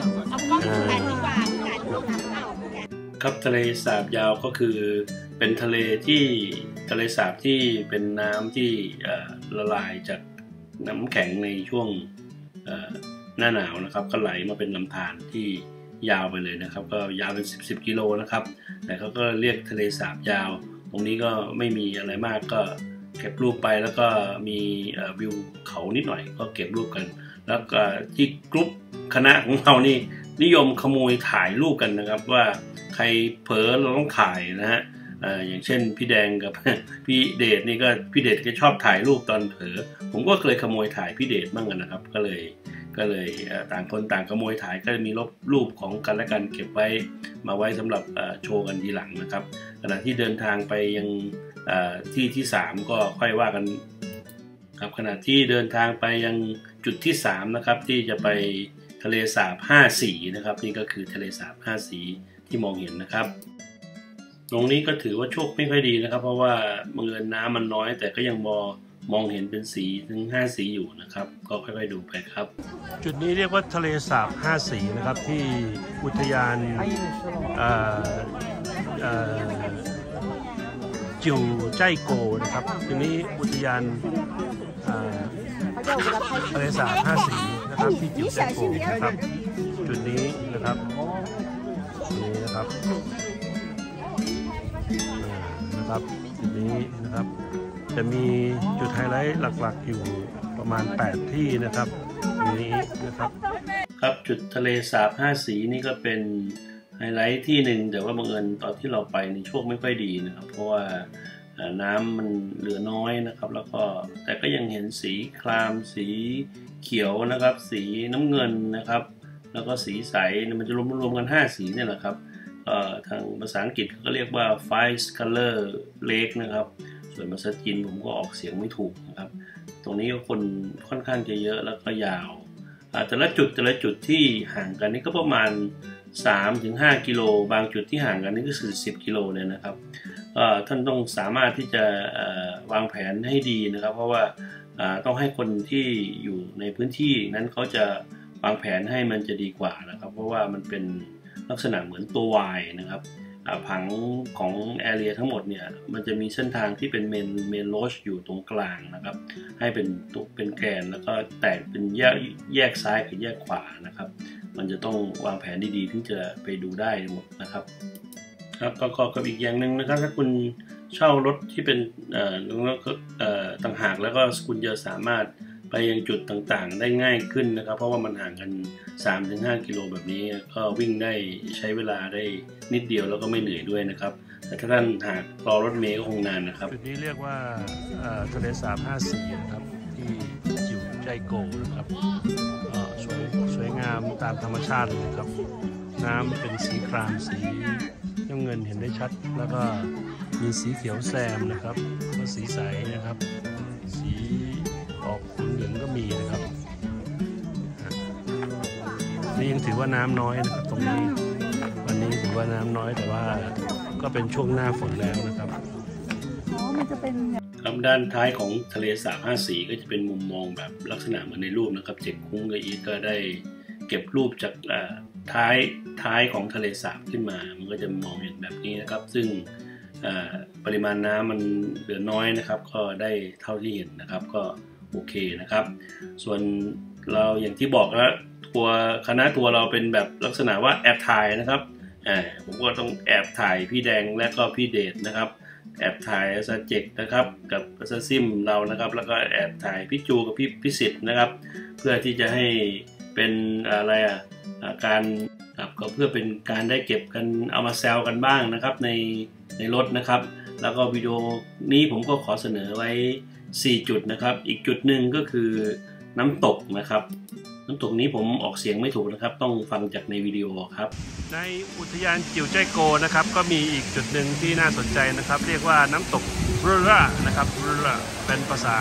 ครับทะเลสาบยาวก็คือเป็นทะเลสาบที่เป็นน้ำที่ละลายจากน้ำแข็งในช่วงหน้าหนาวนะครับก็ไหลมาเป็นลำธารที่ยาวไปเลยนะครับก็ยาวเป็น10กิโลนะครับแต่เขาก็เรียกทะเลสาบยาวตรงนี้ก็ไม่มีอะไรมากก็เก็บรูปไปแล้วก็มีวิวเขานิดหน่อยก็เก็บรูปกันแล้วก็ที่กรุ๊ปคณะของเรานี่นิยมขโมยถ่ายรูปกันนะครับว่าใครเผลอเราต้องถ่ายนะฮะอย่างเช่นพี่แดงกับพี่เดชนี่ก็พี่เดชก็ชอบถ่ายรูปตอนเผลอผมก็เคยขโมยถ่ายพี่เดชบ้างกันนะครับก็เลยต่างคนต่างขโมยถ่ายก็มีรูปของกันและกันเก็บไว้มาไว้สำหรับโชว์กันทีหลังนะครับขณะที่เดินทางไปยังที่3ก็ค่อยว่ากันครับขณะที่เดินทางไปยังจุดที่3นะครับที่จะไปทะเลสาบ5สีนะครับนี่ก็คือทะเลสาบ5สีที่มองเห็นนะครับตรงนี้ก็ถือว่าโชคไม่ค่อยดีนะครับเพราะว่าบังเอิญน้ำมันน้อยแต่ก็ยังมองเห็นเป็นสีถึง5สีอยู่นะครับก็ค่อยๆดูไปครับจุดนี้เรียกว่าทะเลสาบ5สีนะครับที่อุทยานจิวใจโกนะครับทีนี้อุทยานทะเลสาบ5สีนะครับที่จิวใจโกนะครับจุดนี้นะครับจุดนี้นะครับจะมีจุดไฮไลท์หลักๆอยู่ประมาณ8ที่นะครับนี้นะครับครับจุดทะเลสาบ5สีนี่ก็เป็นไฮไลท์ที่หนึ่งแต่ว่าบังเอิญตอนที่เราไปในโชคไม่ค่อยดีนะครับเพราะว่าน้ำมันเหลือน้อยนะครับแล้วก็แต่ก็ยังเห็นสีครามสีเขียวนะครับสีน้ำเงินนะครับแล้วก็สีใสมันจะรวมกัน5สีเนี่ยแหละครับทางภาษาอังกฤษก็เรียกว่า Five Color Lake นะครับส่วนภาษาจีนผมก็ออกเสียงไม่ถูกนะครับตรงนี้ก็คนค่อนข้างจะเยอะแล้วก็ยาวแต่ละจุดที่ห่างกันนี่ก็ประมาณ 3-5 กิโลบางจุดที่ห่างกันนี่ก็คือ10 กิโลเลยนะครับท่านต้องสามารถที่จะวางแผนให้ดีนะครับเพราะว่าต้องให้คนที่อยู่ในพื้นที่นั้นเขาจะวางแผนให้มันจะดีกว่านะครับเพราะว่ามันเป็นลักษณะเหมือนตัว Y นะครับผังของแอเรียทั้งหมดเนี่ยมันจะมีเส้นทางที่เป็นเมนโรชอยู่ตรงกลางนะครับให้เป็นแกนแล้วก็แตกเป็นแยกซ้ายกับแยกขวานะครับมันจะต้องวางแผนดีๆถึงจะไปดูได้หมดนะครับครับประกอบกับอีกอย่างหนึ่งนะครับถ้าคุณเช่ารถที่เป็นต่างหากแล้วก็คุณจะสามารถไปยังจุดต่างๆได้ง่ายขึ้นนะครับเพราะว่ามันห่างกัน 3-5 กิโลแบบนี้ก็วิ่งได้ใช้เวลาได้นิดเดียวแล้วก็ไม่เหนื่อยด้วยนะครับแต่ถ้าท่านหากรอรถเมล์ก็คงนานนะครับจุดนี้เรียกว่าทะเลสาบ5 สีนะครับที่จิ๋วใจโกนะครับสวยงามตามธรรมชาติเลยครับน้ำเป็นสีครามสีน้ำเงินเห็นได้ชัดแล้วก็มีสีเขียวแซมนะครับก็สีใสนะครับสีออกเหลืองก็มีนะครับนี่ยังถือว่าน้ำน้อยนะครับตรงนี้วันนี้ถือว่าน้ำน้อยแต่ว่าก็เป็นช่วงหน้าฝนแล้วนะครับมันจะเป็นครับด้านท้ายของทะเลสาบ5 สีก็จะเป็นมุมมองแบบลักษณะเหมือนในรูปนะครับเจ็กคุ้งกับอีทก็ได้เก็บรูปจากท้ายของทะเลสาบขึ้นมามันก็จะมองอย่างแบบนี้นะครับซึ่งปริมาณน้ำมันเหลือน้อยนะครับก็ได้เท่าที่เห็นนะครับก็โอเคนะครับส่วนเราอย่างที่บอกแล้วคณะทัวร์เราเป็นแบบลักษณะว่าแอบถ่ายนะครับผมก็ต้องแอบถ่ายพี่แดงและก็พี่เดชนะครับแอบถ่ายซาเจกนะครับกับซาซิมเรานะครับแล้วก็แอบถ่ายพี่จูกับพี่พิสิทธิ์นะครับเพื่อที่จะให้เป็นอะไรการก็เพื่อเป็นการได้เก็บกันเอามาแซวกันบ้างนะครับในรถนะครับแล้วก็วิดีโอนี้ผมก็ขอเสนอไว้4 จุดนะครับอีกจุดหนึ่งก็คือน้ำตกนะครับน้ำตกนี้ผมออกเสียงไม่ถูกนะครับต้องฟังจากในวิดีโอครับในอุทยานจิ๋วใจโกนะครับก็มีอีกจุดหนึ่งที่น่าสนใจนะครับเรียกว่าน้ำตกรุระนะครับรุระเป็นภาษา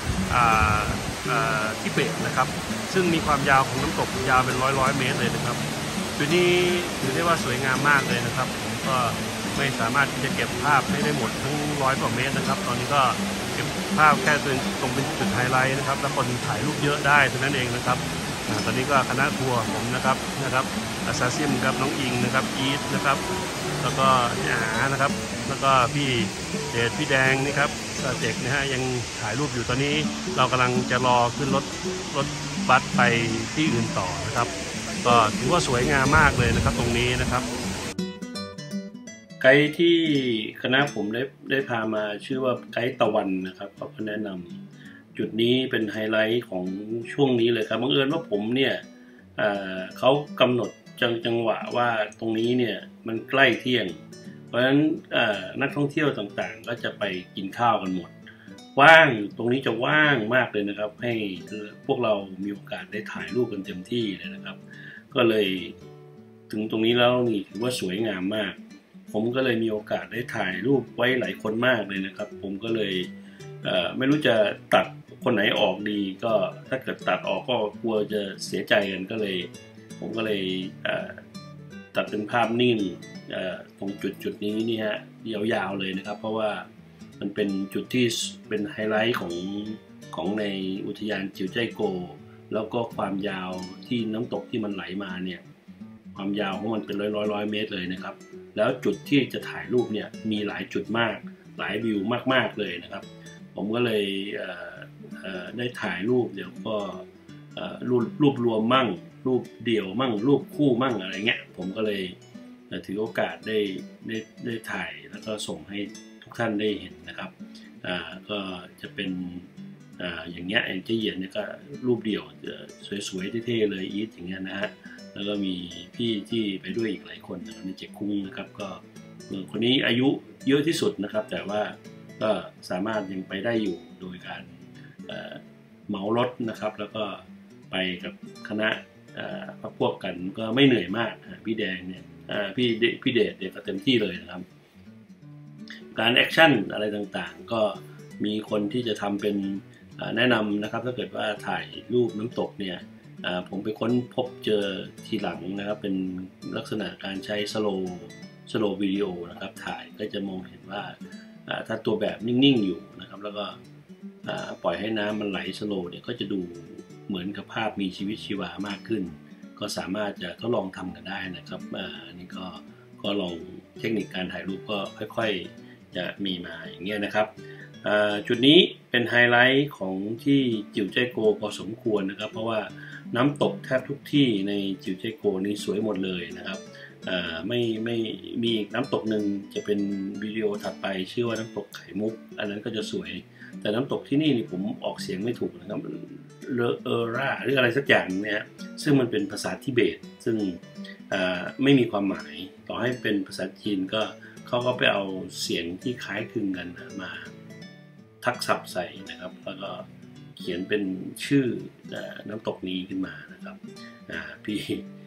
ทิเบตนะครับซึ่งมีความยาวของน้ำตกยาวเป็นร้อยเมตรเลยนะครับจุดนี้ถือได้ว่าสวยงามมากเลยนะครับผมก็ไม่สามารถที่จะเก็บภาพให้ได้หมดทั้ง100 กว่าเมตรนะครับตอนนี้ก็เก็บภาพแค่ตรงเป็นจุดไฮไลท์นะครับแล้วคนถ่ายรูปเยอะได้เท่านั้นเองนะครับตอนนี้ก็คณะทัวร์ผมนะครับซาซิมครับน้องอิงนะครับอีทนะครับแล้วก็พี่อานะครับแล้วก็พี่เดชพี่แดงนี่ครับซาเจกนะฮะยังถ่ายรูปอยู่ตอนนี้เรากำลังจะรอขึ้นรถบัสไปที่อื่นต่อนะครับก็ถือว่าสวยงามมากเลยนะครับตรงนี้นะครับไกด์ที่คณะผมได้พามาชื่อว่าไกด์ตะวันนะครับเขาก็แนะนำจุดนี้เป็นไฮไลท์ของช่วงนี้เลยครับบังเอิญว่าผมเนี่ยเขากำหนดจังหวะว่าตรงนี้เนี่ยมันใกล้เที่ยงเพราะฉะนั้นนักท่องเที่ยวต่างๆก็จะไปกินข้าวกันหมดว่างตรงนี้จะว่างมากเลยนะครับให้พวกเรามีโอกาสได้ถ่ายรูปกันเต็มที่เลยนะครับก็เลยถึงตรงนี้แล้วนี่ถือว่าสวยงามมากผมก็เลยมีโอกาสได้ถ่ายรูปไว้หลายคนมากเลยนะครับผมก็เลยไม่รู้จะตัดคนไหนออกดีก็ถ้าเกิดตัดออกก็กลัวจะเสียใจกันก็เลยผมก็เลยตัดเป็นภาพนิ่งตรงจุดนี้นี่ฮะยาวๆเลยนะครับเพราะว่ามันเป็นจุดที่เป็นไฮไลท์ของในอุทยานจิ๋วใจโกแล้วก็ความยาวที่น้ำตกที่มันไหลมาเนี่ยความยาวของมันเป็นร้อยเมตรเลยนะครับแล้วจุดที่จะถ่ายรูปเนี่ยมีหลายจุดมากหลายวิวมากๆเลยนะครับผมก็เลยได้ถ่ายรูปเดี๋ยวก็รูปรวมมั่งรูปเดี่ยวมั่งรูปคู่มั่งอะไรเงี้ยผมก็เลยถือโอกาสได้ถ่ายแล้วก็ส่งให้ทุกท่านได้เห็นนะครับก็จะเป็นอย่างเงี้ยเจ๊เหยียนเนี่ยก็รูปเดี่ยวสวยๆเท่ๆเลยอีทอย่างเงี้ยนะฮะแล้วก็มีพี่ที่ไปด้วยอีกหลายคนในเจ๊คุ้งนะครับก็คนนี้อายุเยอะที่สุดนะครับแต่ว่าก็สามารถยังไปได้อยู่โดยการเหมารถนะครับแล้วก็ไปกับคณะพวกกันก็ไม่เหนื่อยมากพี่แดงเนี่ยพี่เดชเนี่ยก็เต็มที่เลยนะครับการแอคชั่นอะไรต่างๆก็มีคนที่จะทำเป็นแนะนำนะครับถ้าเกิดว่าถ่ายรูปน้ำตกเนี่ยผมไปค้นพบเจอทีหลังนะครับเป็นลักษณะการใช้สโลว์สโลว์วิดีโอนะครับถ่ายก็จะมองเห็นว่าถ้าตัวแบบนิ่งๆอยู่นะครับแล้วก็ปล่อยให้น้ำมันไหลสโลว์เนี่ยก็จะดูเหมือนกับภาพมีชีวิตชีวามากขึ้นก็สามารถจะทดลองทำกันได้นะครับอันนี้ก็ลองเทคนิคการถ่ายรูปก็ค่อยๆจะมีมาอย่างเงี้ยนะครับจุดนี้เป็นไฮไลท์ของที่จิวใจโกพอสมควรนะครับเพราะว่าน้ำตกแทบทุกที่ในจิวใจโกนี้สวยหมดเลยนะครับไม่มีอีกน้ำตกหนึ่งจะเป็นวิดีโอถัดไปชื่อว่าน้ำตกไข่มุกอันนั้นก็จะสวยแต่น้ำตกที่นี่ผมออกเสียงไม่ถูกนะครับเลอร่าหรืออะไรสักอย่างเนี่ยซึ่งมันเป็นภาษาทิเบตซึ่งไม่มีความหมายต่อให้เป็นภาษาจีนก็เขาก็ไปเอาเสียงที่คล้ายคลึงกันมาทักศัพท์ใส่นะครับแล้วก็เขียนเป็นชื่อน้ำตกนี้ขึ้นมานะครับพี่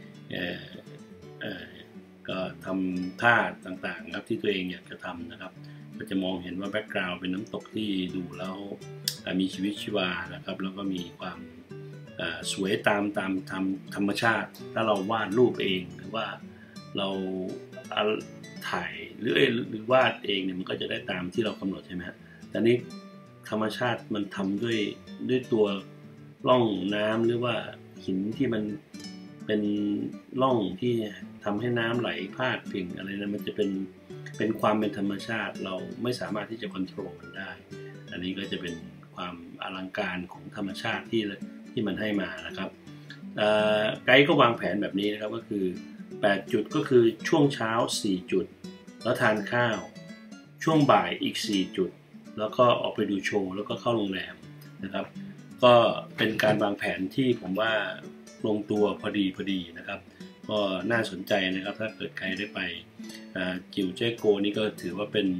ก็ทำท่าต่างๆครับที่ตัวเองอยากจะทำนะครับก็จะมองเห็นว่าแบ็กกราวด์เป็นน้ำตกที่ดูแล้วมีชีวิตชีวานะครับแล้วก็มีความสวยตามธรรมชาติถ้าเราวาดรูปเองหรือว่าเราถ่ายหรือวาดเองเนี่ยมันก็จะได้ตามที่เรากำหนดใช่ไหมฮะแต่นี้ธรรมชาติมันทำด้วยตัวร่องน้ำหรือว่าหินที่มันเป็นร่องที่ทำให้น้ำไหลพาดกิ่งอะไรนะมันจะเป็นความเป็นธรรมชาติเราไม่สามารถที่จะควบคุมมันได้อันนี้ก็จะเป็นความอลังการของธรรมชาติที่มันให้มานะครับไกด์ก็วางแผนแบบนี้นะครับก็คือ8จุดก็คือช่วงเช้า4จุดแล้วทานข้าวช่วงบ่ายอีก4จุดแล้วก็ออกไปดูโชว์แล้วก็เข้าโรงแรมนะครับก็เป็นการวางแผนที่ผมว่าลงตัวพอดีนะครับก็น่าสนใจนะครับถ้าเกิดใครได้ไปจิวเจโกนี่ก็ถือว่าเป็น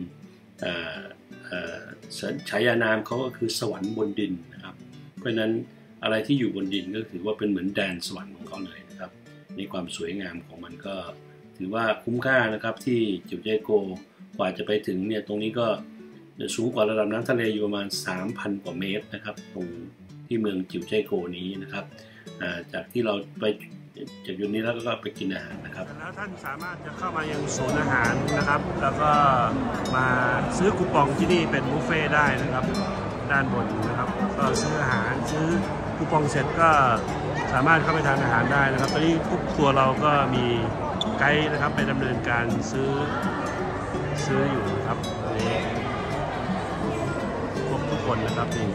ฉายานามเขาก็คือสวรรค์บนดินนะครับเพราะฉะนั้นอะไรที่อยู่บนดินก็ถือว่าเป็นเหมือนแดนสวรรค์ของเขาเลยนะครับในความสวยงามของมันก็ถือว่าคุ้มค่านะครับที่จิวเจโกกว่าจะไปถึงเนี่ยตรงนี้ก็สูงกว่าระดับน้ำทะเลอยู่ประมาณ 3,000 กว่าเมตรนะครับตรงที่เมืองจิวเจโกนี้นะครับจากที่เราไปจากจุดนี้แล้วก็ไปกินอาหารนะครับแล้วท่านสามารถจะเข้ามายังศูนย์อาหารนะครับแล้วก็มาซื้อคูปองที่นี่เป็นบุฟเฟ่ได้นะครับด้านบนนะครับก็ซื้ออาหารซื้อคูปองเสร็จก็สามารถเข้าไปทานอาหารได้นะครับตอนนี้ตัวเราก็มีไกด์นะครับไปดำเนินการซื้ออยู่ครับอันนี้ครบทุกคนนะครับนี่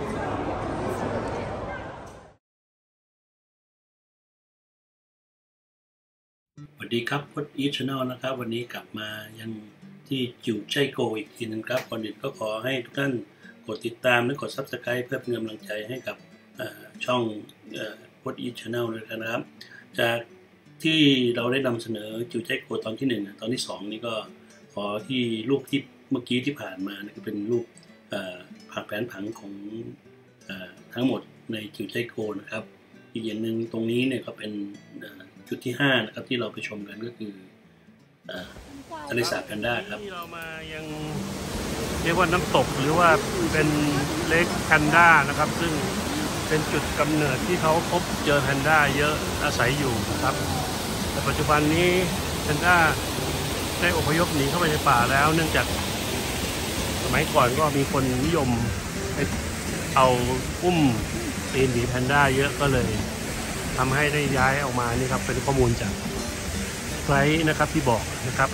สวัสดีครับพจน์อีชแนลนะครับวันนี้กลับมายังที่จิวใจโกอีกทีนึงครับก่อนอื่นก็ขอให้ทุกท่านกดติดตามและกด Subscribe เพื่อเป็นกำลังใจให้กับช่องพจน์อีชแนลด้วยกันนะครับจากที่เราได้นำเสนอจิวใจโกตอนที่1ตอนที่2นี้ก็ขอที่รูปที่เมื่อกี้ที่ผ่านมาก็เป็นรูปแผนผังของทั้งหมดในจิวใจโกนะครับอีกอย่างหนึ่งตรงนี้เนี่ยก็เป็นจุดที่5นะครับที่เราไปชมกันก็คือทะเลสาบแพนด้าครับที่เรามายังเรียกว่าน้ำตกหรือว่าเป็นเลคแพนด้านะครับซึ่งเป็นจุดกำเนิดที่เขาพบเจอแพนด้าเยอะอาศัยอยู่นะครับแต่ปัจจุบันนี้แพนด้าได้อพยพหนีเข้าไปในป่าแล้วเนื่องจากสมัยก่อนก็มีคนนิยมเอาอุ้มตีนหมีแพนด้าเยอะก็เลยทำให้ได้ย้ายออกมานี่ครับเป็นข้อมูลจากไกด์นะครับที่บอกนะครับ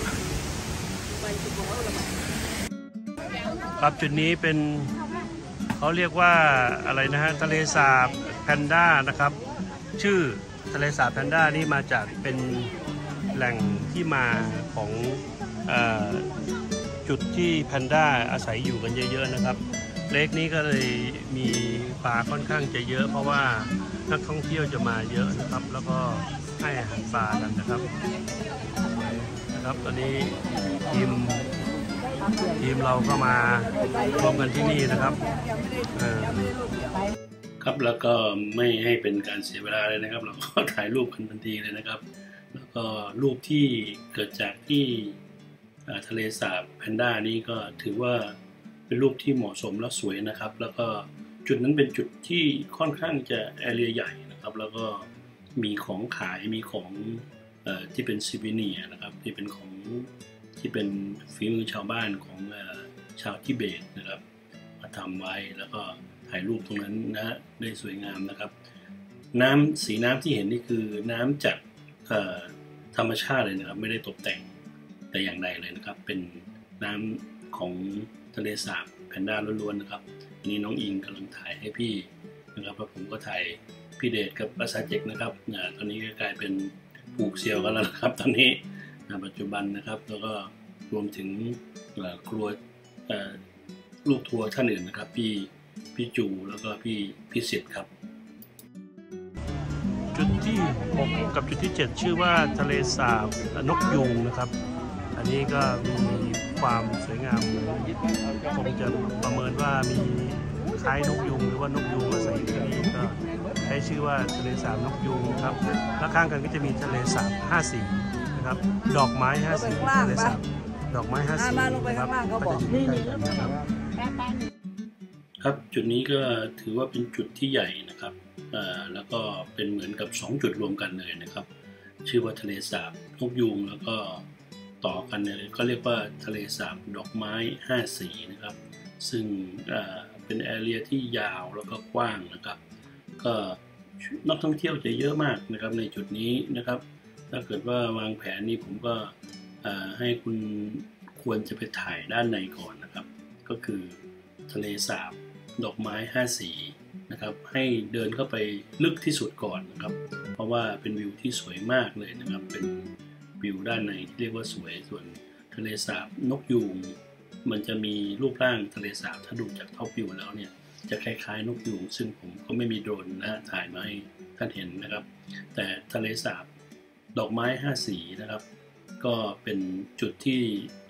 ครับจุดนี้เป็นเขาเรียกว่าอะไรนะฮะทะเลสาบแพนด้านะครับชื่อทะเลสาบแพนด้านี่มาจากเป็นแหล่งที่มาของจุดที่แพนด้าอาศัยอยู่กันเยอะๆนะครับเลคนี้ก็เลยมีปลาค่อนข้างจะเยอะเพราะว่านักท่องเที่ยวจะมาเยอะนะครับแล้วก็ให้อาหารปลากันนะครับตอนนี้ทีมเราก็มารวมกันที่นี่นะครับครับแล้วก็ไม่ให้เป็นการเสียเวลาเลยนะครับเราก็ถ่ายรูปกันทันทีเลยนะครับแล้วก็รูปที่เกิดจากที่ทะเลสาบแพนด้านี้ก็ถือว่าเป็นรูปที่เหมาะสมและสวยนะครับแล้วก็จุดนั้นเป็นจุดที่ค่อนข้างจะแอเรียใหญ่นะครับแล้วก็มีของขายมีของที่เป็นซิวิเนียนะครับที่เป็นของที่เป็นฝีมือชาวบ้านของชาวทิเบตนะครับมาทำไว้แล้วก็ถ่ายรูปตรงนั้นนะได้สวยงามนะครับสีน้ำที่เห็นนี่คือน้ำจากธรรมชาติเลยนะครับไม่ได้ตกแต่งแต่อย่างใดเลยนะครับเป็นน้ำของทะเลสาบแพนด้าล้วนๆนะครับนี่น้องอิงกำลังถ่ายให้พี่นะครับแล้วผมก็ถ่ายพี่เดชกับภาษาเจกนะครับตอนนี้ก็กลายเป็นผูกเซียวกันแล้วนะครับตอนนี้ปัจจุบันนะครับแล้วก็รวมถึงครัวลูกทัวร์ท่านอื่นนะครับพี่จูแล้วก็พี่สิทธิ์ครับจุดที่6กับจุดที่7ชื่อว่าทะเลสาบนกยูงนะครับอันนี้ก็มีความสวยงามคงจะประเมินว่ามีคล้ายนกยูงหรือว่านกยูงอาศัยอยู่ที่นี่ก็ใช้ชื่อว่าทะเลสาบนกยูงครับและข้างกันก็จะมีทะเลสาบ5 สีนะครับดอกไม้5 สีทะเลสาบดอกไม้5 สีนะครับก็จะอยู่ใกล้กันนะครับครับจุดนี้ก็ถือว่าเป็นจุดที่ใหญ่นะครับแล้วก็เป็นเหมือนกับ2จุดรวมกันเลยนะครับชื่อว่าทะเลสาบนกยูงแล้วก็ต่อกันเนี่ยก็เรียกว่าทะเลสาบดอกไม้5 สีนะครับซึ่งเป็นแอเรียที่ยาวแล้วก็กว้างนะครับก็นักท่องเที่ยวจะเยอะมากนะครับในจุดนี้นะครับถ้าเกิดว่าวางแผนนี้ผมก็ให้คุณควรจะไปถ่ายด้านในก่อนนะครับก็คือทะเลสาบดอกไม้5 สีนะครับให้เดินเข้าไปลึกที่สุดก่อนนะครับเพราะว่าเป็นวิวที่สวยมากเลยนะครับเป็นวิวด้านในที่เรียกว่าสวยส่วนทะเลสาบนกยูงมันจะมีรูปร่างทะเลสาบถ้าดูจากท็อปวิวแล้วเนี่ยจะคล้ายๆนกยูงซึ่งผมก็ไม่มีโดรนนะถ่ายมาให้ท่านเห็นนะครับแต่ทะเลสาบดอกไม้5 สีนะครับก็เป็นจุดที่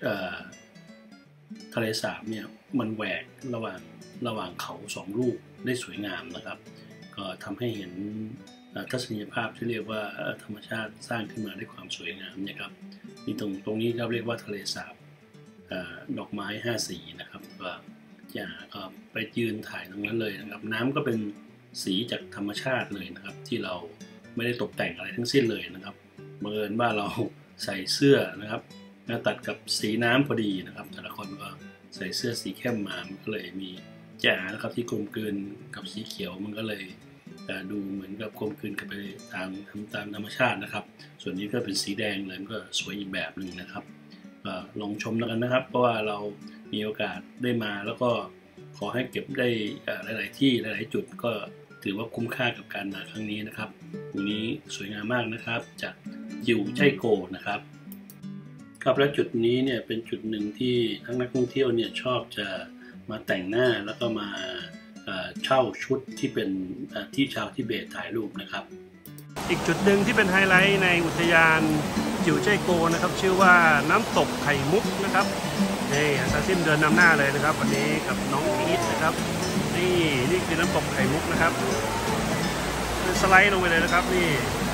ทะเลสาบเนี่ยมันแหวกระหว่างเขา2 ลูกได้สวยงามนะครับก็ทำให้เห็นทัศนียภาพที่เรียกว่าธรรมชาติสร้างขึ้นมาด้วยความสวยงามนะครับนี่ตรงนี้ครับเรียกว่าทะเลสาบดอกไม้5 สีนะครับก็ไปยืนถ่ายตรงนั้นเลยนะครับน้ำก็เป็นสีจากธรรมชาติเลยนะครับที่เราไม่ได้ตกแต่งอะไรทั้งสิ้นเลยนะครับบังเอิญว่าเราใส่เสื้อนะครับตัดกับสีน้ำพอดีนะครับแต่ละคนก็ใส่เสื้อสีเข้มมามันก็เลยมีจ๋านะครับที่กลมกลืนกับสีเขียวมันก็เลยดูเหมือนกับกลมกลืนกันไปตามธรรมชาตินะครับส่วนนี้ก็เป็นสีแดงเลยมันก็สวยอีกแบบหนึ่งนะครับลองชมแล้วกันนะครับเพราะว่าเรามีโอกาสได้มาแล้วก็ขอให้เก็บได้หลายๆที่หลายๆจุดก็ถือว่าคุ้มค่ากับการมาครั้งนี้นะครับตรงนี้สวยงามมากนะครับจากจิวไชโกนะครับครับและจุดนี้เนี่ยเป็นจุดหนึ่งที่ทั้งนักท่องเที่ยวเนี่ยชอบจะมาแต่งหน้าแล้วก็มาเช่าชุดที่เป็นที่ชาวทิเบตถ่ายรูปนะครับอีกจุดหนึ่งที่เป็นไฮไลท์ในอุทยานจิวไชโกนะครับชื่อว่าน้ำตกไข่มุกนะครับนี่อาซาซิมเดินนำหน้าเลยนะครับวันนี้กับน้องอีทนะครับนี่คือน้ำตกไข่มุกนะครับสไลด์ลงไปเลยนะครับนี่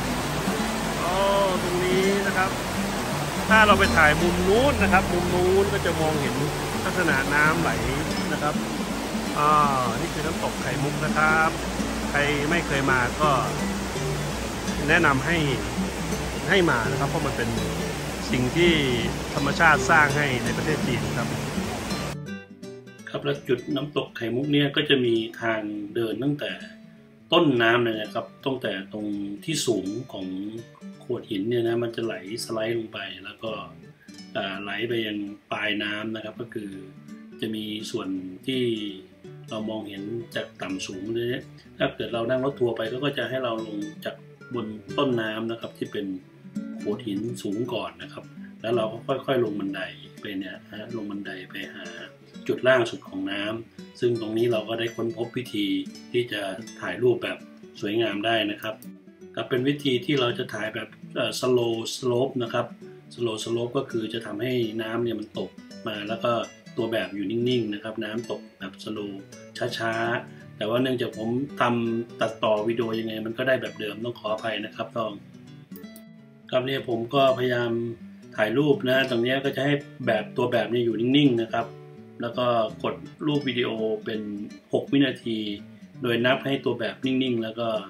ตรงนี้นะครับถ้าเราไปถ่ายมุมนู้นนะครับมุมนู้นก็จะมองเห็นลักษณะน้ำไหลนะครับนี่คือน้ำตกไข่มุกนะครับใครไม่เคยมาก็แนะนำให้มานะครับเพราะมันเป็นสิ่งที่ธรรมชาติสร้างให้ในประเทศจีนครับครับและจุดน้ำตกไข่มุกเนี่ยก็จะมีทางเดินตั้งแต่ต้นน้ำเลยนะครับตั้งแต่ตรงที่สูงของโขดหินเนี่ยนะมันจะไหลสไลด์ลงไปแล้วก็ไหลไปยังปลายน้ำนะครับก็คือจะมีส่วนที่เรามองเห็นจากต่ำสูงเนี่ยถ้าเกิดเรานั่งรถทัวร์ไปก็จะให้เราลงจากบนต้นน้ำนะครับที่เป็นโขดหินสูงก่อนนะครับแล้วเราก็ค่อยๆลงบันไดไปเนี่ยลงบันไดไปหาจุดล่างสุดของน้ำซึ่งตรงนี้เราก็ได้ค้นพบวิธีที่จะถ่ายรูปแบบสวยงามได้นะครับก็เป็นวิธีที่เราจะถ่ายแบบslow slope นะครับ slow slope ก็คือจะทำให้น้ำเนี่ยมันตกมาแล้วก็ตัวแบบอยู่นิ่งๆนะครับน้ำตกแบบ slow ช้าๆแต่ว่าเนื่องจากผมทำตัดต่อวิดีโอยังไงมันก็ได้แบบเดิมต้องขออภัยนะครับครับเนี่ยผมก็พยายามถ่ายรูปนะตรงนี้ก็จะให้แบบตัวแบบนี้อยู่นิ่งๆนะครับแล้วก็กดรูปวิดีโอเป็น6 วินาทีโดยนับให้ตัวแบบนิ่งๆแล้วก็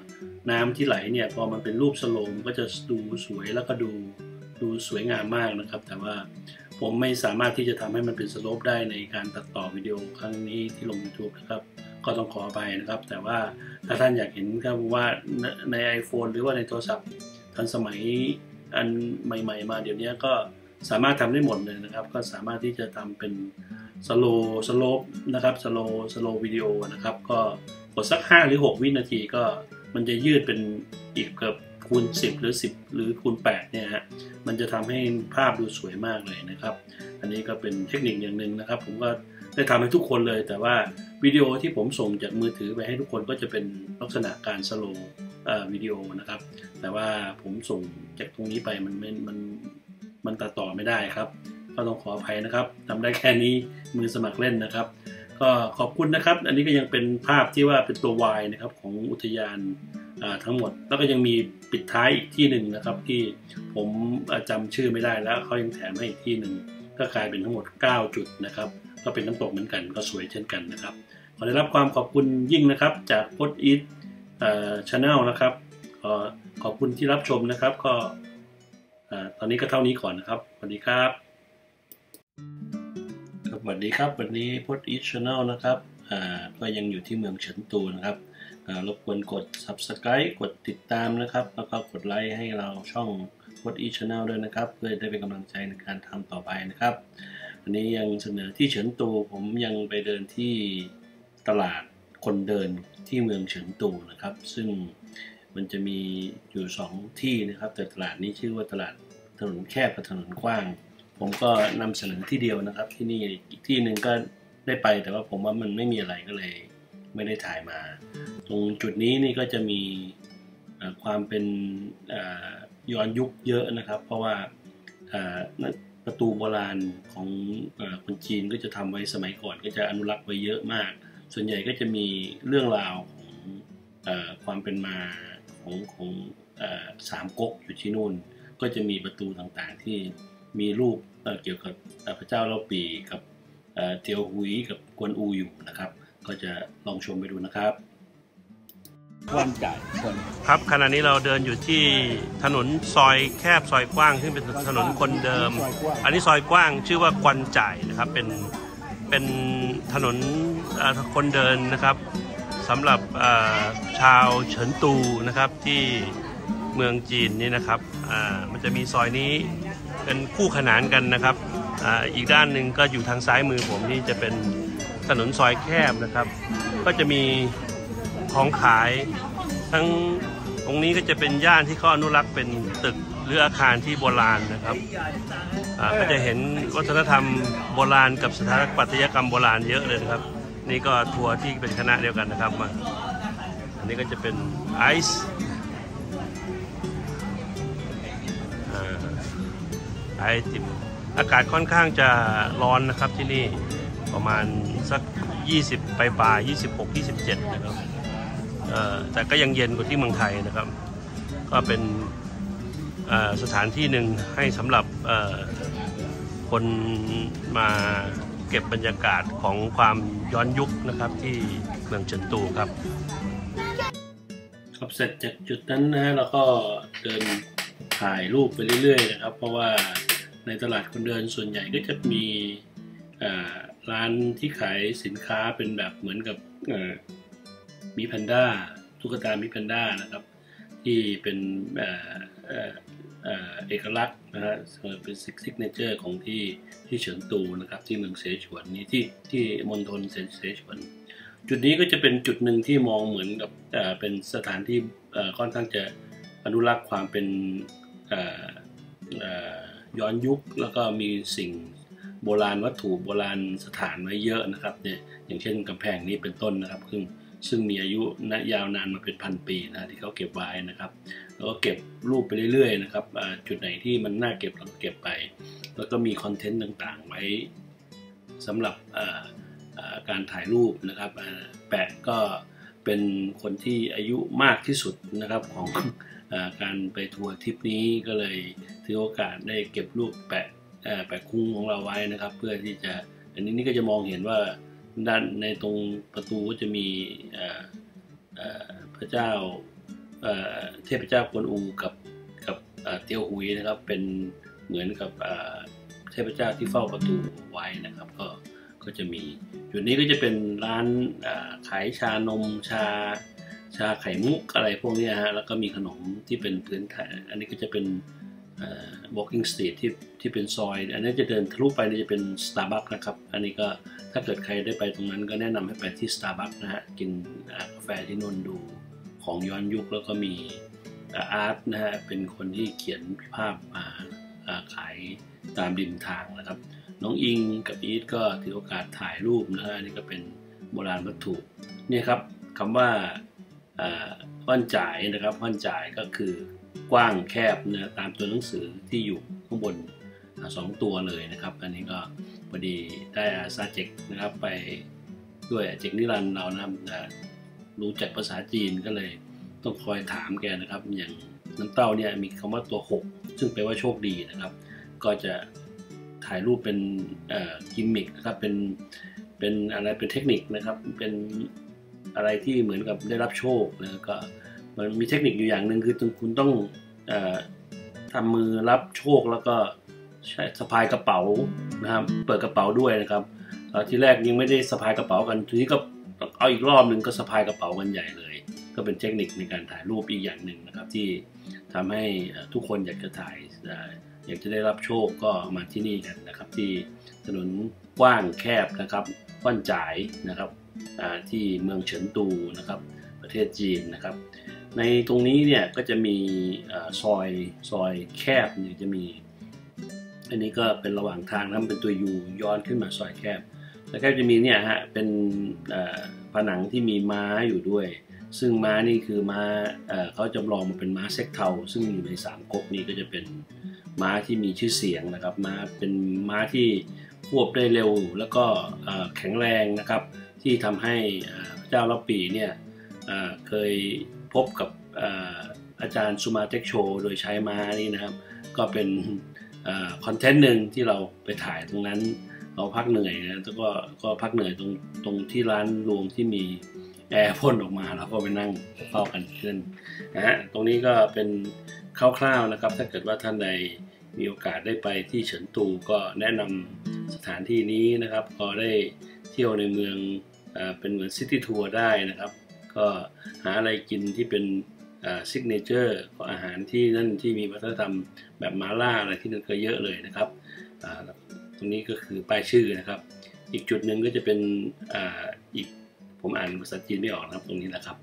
น้ำที่ไหลเนี่ยพอมันเป็นรูปสโลมก็จะดูสวยแล้วก็ดูสวยงามมากนะครับแต่ว่าผมไม่สามารถที่จะทำให้มันเป็นสโลปได้ในการตัดต่อวิดีโอครั้งนี้ที่ลง YouTube นะครับก็ต้องขออภัยนะครับแต่ว่าถ้าท่านอยากเห็นก็ว่าใน iPhone หรือว่าในโทรศัพท์ทันสมัยอันใหม่ๆมาเดี๋ยวนี้ก็สามารถทำได้หมดเลยนะครับก็สามารถที่จะทำเป็นสโลปนะครับสโลวิดีโอนะครับก็กดสัก5 หรือ 6 วินาทีก็มันจะยืดเป็นอีกเกือบคูณ 10 หรือ 10 หรือคูณ 8เนี่ยฮะมันจะทำให้ภาพดูสวยมากเลยนะครับอันนี้ก็เป็นเทคนิคอย่างหนึ่งนะครับผมก็ได้ทำให้ทุกคนเลยแต่ว่าวิดีโอที่ผมส่งจากมือถือไปให้ทุกคนก็จะเป็นลักษณะการสโลว์วิดีโอนะครับแต่ว่าผมส่งจากตรงนี้ไปมันตัดต่อไม่ได้ครับก็ต้องขออภัยนะครับทำได้แค่นี้มือสมัครเล่นนะครับก็ขอบคุณนะครับอันนี้ก็ยังเป็นภาพที่ว่าเป็นตัว Y นะครับของอุทยานทั้งหมดแล้วก็ยังมีปิดท้ายอีกที่หนึ่งนะครับที่ผมจำชื่อไม่ได้แล้วเขายังแถมให้อีกที่หนึ่งก็กลายเป็นทั้งหมด9 จุดนะครับก็เป็นน้ำตกเหมือนกันก็สวยเช่นกันนะครับขอได้รับความขอบคุณยิ่งนะครับจากพจน์อีทchannel นะครับขอบคุณที่รับชมนะครับก็ตอนนี้ก็เท่านี้ก่อนนะครับสวัสดีครับสวัสดีครับวันนี้พจน์อีท channel นะครับก็ยังอยู่ที่เมืองเฉินตูนะครับรบกวนกด subscribe กดติดตามนะครับแล้วก็กดไลค์ให้เราช่องพจน์อีท channel ด้วยนะครับเพื่อได้เป็นกำลังใจในการทำต่อไปนะครับอันนี้ยังเสนอที่เฉินตูผมยังไปเดินที่ตลาดคนเดินที่เมืองเฉินตูนะครับซึ่งมันจะมีอยู่2ที่นะครับแต่ตลาดนี้ชื่อว่าตลาดถนนแคบกับถนนกว้างผมก็นำเสนอที่เดียวนะครับที่นี่อีกที่หนึ่งก็ได้ไปแต่ว่าผมว่ามันไม่มีอะไรก็เลยไม่ได้ถ่ายมาตรงจุดนี้นี่ก็จะมีความเป็นย้อนยุคเยอะนะครับเพราะว่าประตูโบราณของคนจีนก็จะทำไว้สมัยก่อนก็จะอนุรักษ์ไว้เยอะมากส่วนใหญ่ก็จะมีเรื่องราวของความเป็นมาของสามก๊กอยู่ที่นู่นก็จะมีประตูต่างๆที่มีรูปเกี่ยวกับพระเจ้าเล่าปีกับเตียวหุยกับกวนอูอยู่นะครับก็จะลองชมไปดูนะครับครับขณะนี้เราเดินอยู่ที่ถนนซอยแคบซอยกว้างซึ่งเป็นถนนคนเดิมอันนี้ซอยกว้างชื่อว่ากวนจ่ายนะครับเป็นถนนคนเดินนะครับสำหรับชาวเฉินตูนะครับที่เมืองจีนนี่นะครับมันจะมีซอยนี้เป็นคู่ขนานกันนะครับอีกด้านหนึ่งก็อยู่ทางซ้ายมือผมนี่จะเป็นถนนซอยแคบนะครับก็จะมีของขายทั้งตรงนี้ก็จะเป็นย่านที่เขาอนุรักษ์เป็นตึกหรืออาคารที่โบราณนะครับก็จะเห็นวัฒนธรรมโบราณกับสถาปัตยกรรมโบราณเยอะเลยนะครับนี่ก็ทัวร์ที่เป็นคณะเดียวกันนะครับมาอันนี้ก็จะเป็นไอซ์ไอติมอากาศค่อนข้างจะร้อนนะครับที่นี่ประมาณสัก20ปลาย26 27นะครับแต่ก็ยังเย็นกว่าที่เมืองไทยนะครับก็เป็นสถานที่หนึ่งให้สำหรับคนมาเก็บบรรยากาศของความย้อนยุคนะครับที่เมืองเฉินตูครับครับเสร็จจากจุดนั้นนะเราก็เดินถ่ายรูปไปเรื่อยๆนะครับเพราะว่าในตลาดคนเดินส่วนใหญ่ก็จะมีร้านที่ขายสินค้าเป็นแบบเหมือนกับมีแพนด้าตุ๊กตามีแพนด้านะครับที่เป็นเอกลักษณ์นะฮะเป็นซิกเนเจอร์ของที่เฉินตูนะครับที่เมืองเสฉวนนี้ที่มณฑลเสฉวนจุดนี้ก็จะเป็นจุดหนึ่งที่มองเหมือนกับเป็นสถานที่ค่อนข้างจะอนุรักษ์ความเป็นย้อนยุคแล้วก็มีสิ่งโบราณวัตถุโบราณสถานไว้เยอะนะครับเนี่ยอย่างเช่นกำแพงนี้เป็นต้นนะครับซึ่งมีอายุยาวนานมาเป็น1,000 ปีนะที่เขาเก็บไว้นะครับแล้วก็เก็บรูปไปเรื่อยๆนะครับจุดไหนที่มันน่าเก็บเราเก็บไปแล้วก็มีคอนเทนต์ต่างๆไว้สำหรับการถ่ายรูปนะครับแปะก็เป็นคนที่อายุมากที่สุดนะครับของการไปทัวร์ทริปนี้ก็เลยถือโอกาสได้เก็บรูปแปะคุ้งของเราไว้นะครับเพื่อที่จะอันนี้ก็จะมองเห็นว่าด้านในตรงประตูก็จะมีพระเจ้าเทพเจ้ากวนอูกับเตียวหุยนะครับเป็นเหมือนกับเทพเจ้าที่เฝ้าประตูไว้นะครับก็จะมีจุดนี้ก็จะเป็นร้านขายชานมชาไข่มุกอะไรพวกนี้ฮะแล้วก็มีขนมที่เป็นพื้นฐานอันนี้ก็จะเป็นwalking street ที่เป็นซอยอันนี้จะเดินทะลุไปนี่จะเป็น Starbucks นะครับอันนี้ก็ถ้าเกิดใครได้ไปตรงนั้นก็แนะนำให้ไปที่ Starbucks นะฮะกินกาแฟที่นนดูของย้อนยุคแล้วก็มีอาร์ตนะฮะเป็นคนที่เขียนภาพมาขายตามริมทางนะครับน้องอิงกับอีทก็ถือโอกาสถ่ายรูปนะฮะนี่ก็เป็นโบราณวัตถุเนี่ยครับคำว่าว่านจ่ายนะครับว่านจ่ายก็คือกว้างแคบนะตามตัวหนังสือที่อยู่ข้างบน2 ตัวเลยนะครับอันนี้ก็พอดีได้ซาเจกนะครับไปด้วยเจกนิรันดร์เรานะรู้จักภาษาจีนก็เลยต้องคอยถามแกนะครับอย่างน้ำเต้าเนี่ยมีคำว่าตัว6ซึ่งแปลว่าโชคดีนะครับก็จะถ่ายรูปเป็นกิมมิคนะครับเป็นอะไรเป็นเทคนิคนะครับเป็นอะไรที่เหมือนกับได้รับโชคนะก็มันมีเทคนิคอยู่อย่างหนึ่งคือคุณต้องทำมือรับโชคแล้วก็ใช้สะพายกระเป๋านะครับเปิดกระเป๋าด้วยนะครับทีแรกยังไม่ได้สะพายกระเป๋ากันทีนี้ก็เอาอีกรอบหนึ่งก็สะพายกระเป๋ากันใหญ่เลยก็เป็นเทคนิคในการถ่ายรูปอีกอย่างหนึ่งนะครับที่ทำให้ทุกคนอยากจะถ่ายอยากจะได้รับโชคก็มาที่นี่กันนะครับที่ถนนกว้างแคบนะครับว่านจ่ายนะครับที่เมืองเฉินตูนะครับประเทศจีนนะครับในตรงนี้เนี่ยก็จะมีซอยแคบเนี่ยจะมีอันนี้ก็เป็นระหว่างทางนะเป็นตัวยูย้อนขึ้นมาซอยแคบแล้วก็จะมีเนี่ยฮะเป็นผนังที่มีม้าอยู่ด้วยซึ่งม้านี่คือม้าเขาจำลองมาเป็นม้าเซ็กเทาซึ่งอยู่ใน3ก๊กนี้ก็จะเป็นม้าที่มีชื่อเสียงนะครับม้าเป็นม้าที่ควบได้เร็วแล้วก็แข็งแรงนะครับที่ทำให้พระเจ้าลับปีเนี่ยเคยพบกับอาจารย์ซูมาเต็กโชโดยใช้ม้านี่นะครับก็เป็นคอนเทนต์หนึ่งที่เราไปถ่ายตรงนั้นเราพักเหนื่อยนะแล้วก็พักเหนื่อยตรงที่ร้านรวงที่มีแอร์พ่นออกมาแล้วก็ไปนั่งเฝ้ากันขึ้นนะฮะตรงนี้ก็เป็นคร่าวๆนะครับถ้าเกิดว่าท่านใดมีโอกาสได้ไปที่เฉินตูก็แนะนำสถานที่นี้นะครับก็ได้เที่ยวในเมืองเป็นเหมือนซิตี้ทัวร์ได้นะครับก็หาอะไรกินที่เป็นซิกเนเจอร์ของอาหารที่นั่นที่มีวัฒนธรรมแบบมาล่าอะไรที่นั่นก็เยอะเลยนะครับตรงนี้ก็คือป้ายชื่อนะครับอีกจุดหนึ่งก็จะเป็นอีกผมอ่านภาษาจีนไม่ออกนะครับตรงนี้นะครับ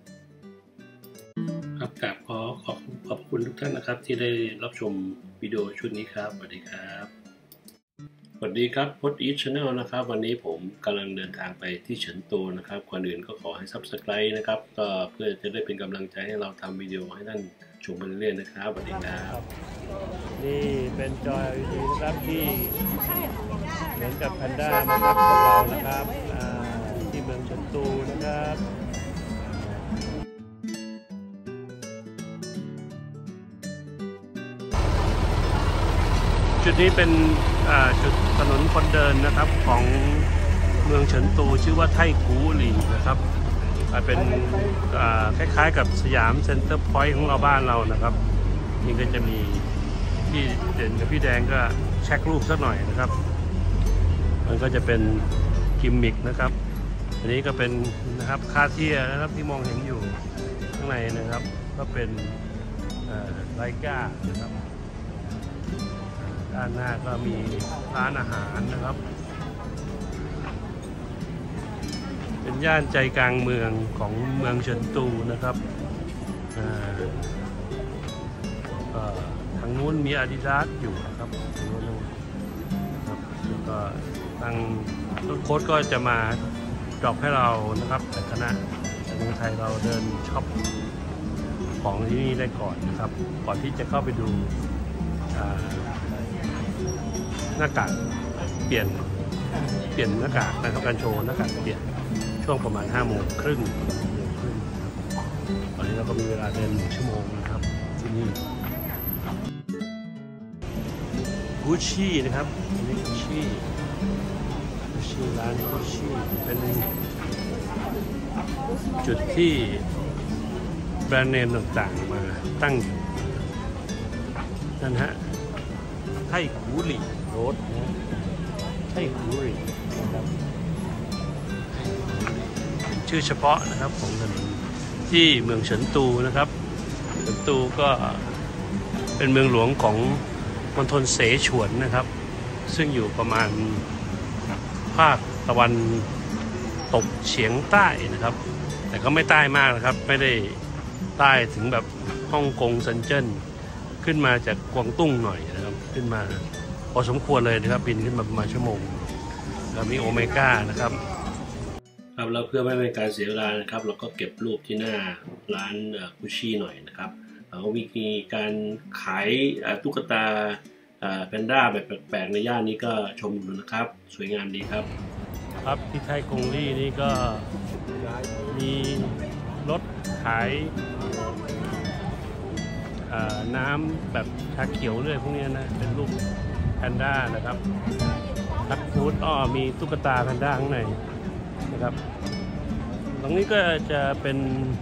ครับกราบขอบคุณทุกท่านนะครับที่ได้รับชมวิดีโอชุดนี้ครับสวัสดีครับสวัสดีครับพดอีทชาแนลนะครับวันนี้ผมกำลังเดินทางไปที่เฉินตูนะครับก่อนอื่นก็ขอให้ Subscribe นะครับก็เพื่อจะได้เป็นกำลังใจให้เราทำวิดีโอให้ท่านชมไปเรื่อยๆนะครับสวัสดีครับนี่เป็นจอย LED นะครับที่เหมือนกับแพนด้านะครับของเรานะครับที่เมืองเฉินตูนะครับจุดนี้เป็นจุดถนนคนเดินนะครับของเมืองเฉินตูชื่อว่าไท่กูหลี่นะครับเป็นคล้ายๆกับสยามเซ็นเตอร์พอยต์ของเราบ้านเรานะครับนี่ก็จะมีพี่เด่นกับพี่แดงก็เช็ครูปสักหน่อยนะครับมันก็จะเป็นกิมมิคนะครับอันนี้ก็เป็นนะครับคาเทียนะครับที่มองเห็นอยู่ข้างในนะครับก็เป็นไลก้านะครับด้านหน้าก็มีร้านอาหารนะครับเป็นย่านใจกลางเมืองของเมืองเฉินตูนะครับทางนู้นมีอาดิดาสอยู่นะครับทางนู้นครับแล้วก็ทางโค้ชก็จะมาดรอปให้เรานะครับแต่คณะจากเมืองไทยเราเดินช็อปของที่นี่ได้ก่อนนะครับก่อนที่จะเข้าไปดูหน้ากากเปลี่ยนหน้ากากนะครับการโชว์หน้ากากเปลี่ยนช่วงประมาณ5 โมงครึ่งตอนนี้เราก็มีเวลาเดิน1 ชั่วโมงนะครับที่นี่กุชชี่นะครับอันนี้กุชชี่ร้านกุชชี่เป็นจุดที่แบรนด์เนมต่างๆมาตั้งอยู่นั่นฮะไทกูหลี่โรดนะไทกูหลี่นะครับชื่อเฉพาะนะครับของถนนที่เมืองเฉินตูนะครับเฉินตูก็เป็นเมืองหลวงของมณฑลเสฉวนนะครับซึ่งอยู่ประมาณภาคตะวันตกเฉียงใต้นะครับแต่ก็ไม่ใต้มากนะครับไม่ได้ใต้ถึงแบบฮ่องกงเซินเจิ้นขึ้นมาจากกวางตุ้งหน่อยนะครับขึ้นมาพอสมควรเลยนะครับบินขึ้นมาประมาณชั่วโมงแล้วมีโอเมก้านะครับครับแล้วเพื่อไม่เป็นการเสียเวลานะครับเราก็เก็บรูปที่หน้าร้านกุชชี่หน่อยนะครับเรามีการขายตุ๊กตาแพนด้าแบบแปลกๆในย่านนี้ก็ชมดูนะครับสวยงามดีครับครับที่ไทกงลี่นี่ก็มีรถขายน้ำแบบชาเขียวเลยพวกนี้นะเป็นรูปแพนด้านะครับทักฟูดมีตุ๊กตาแพนด้าข้างในนะครับตรงนี้ก็จะเป็น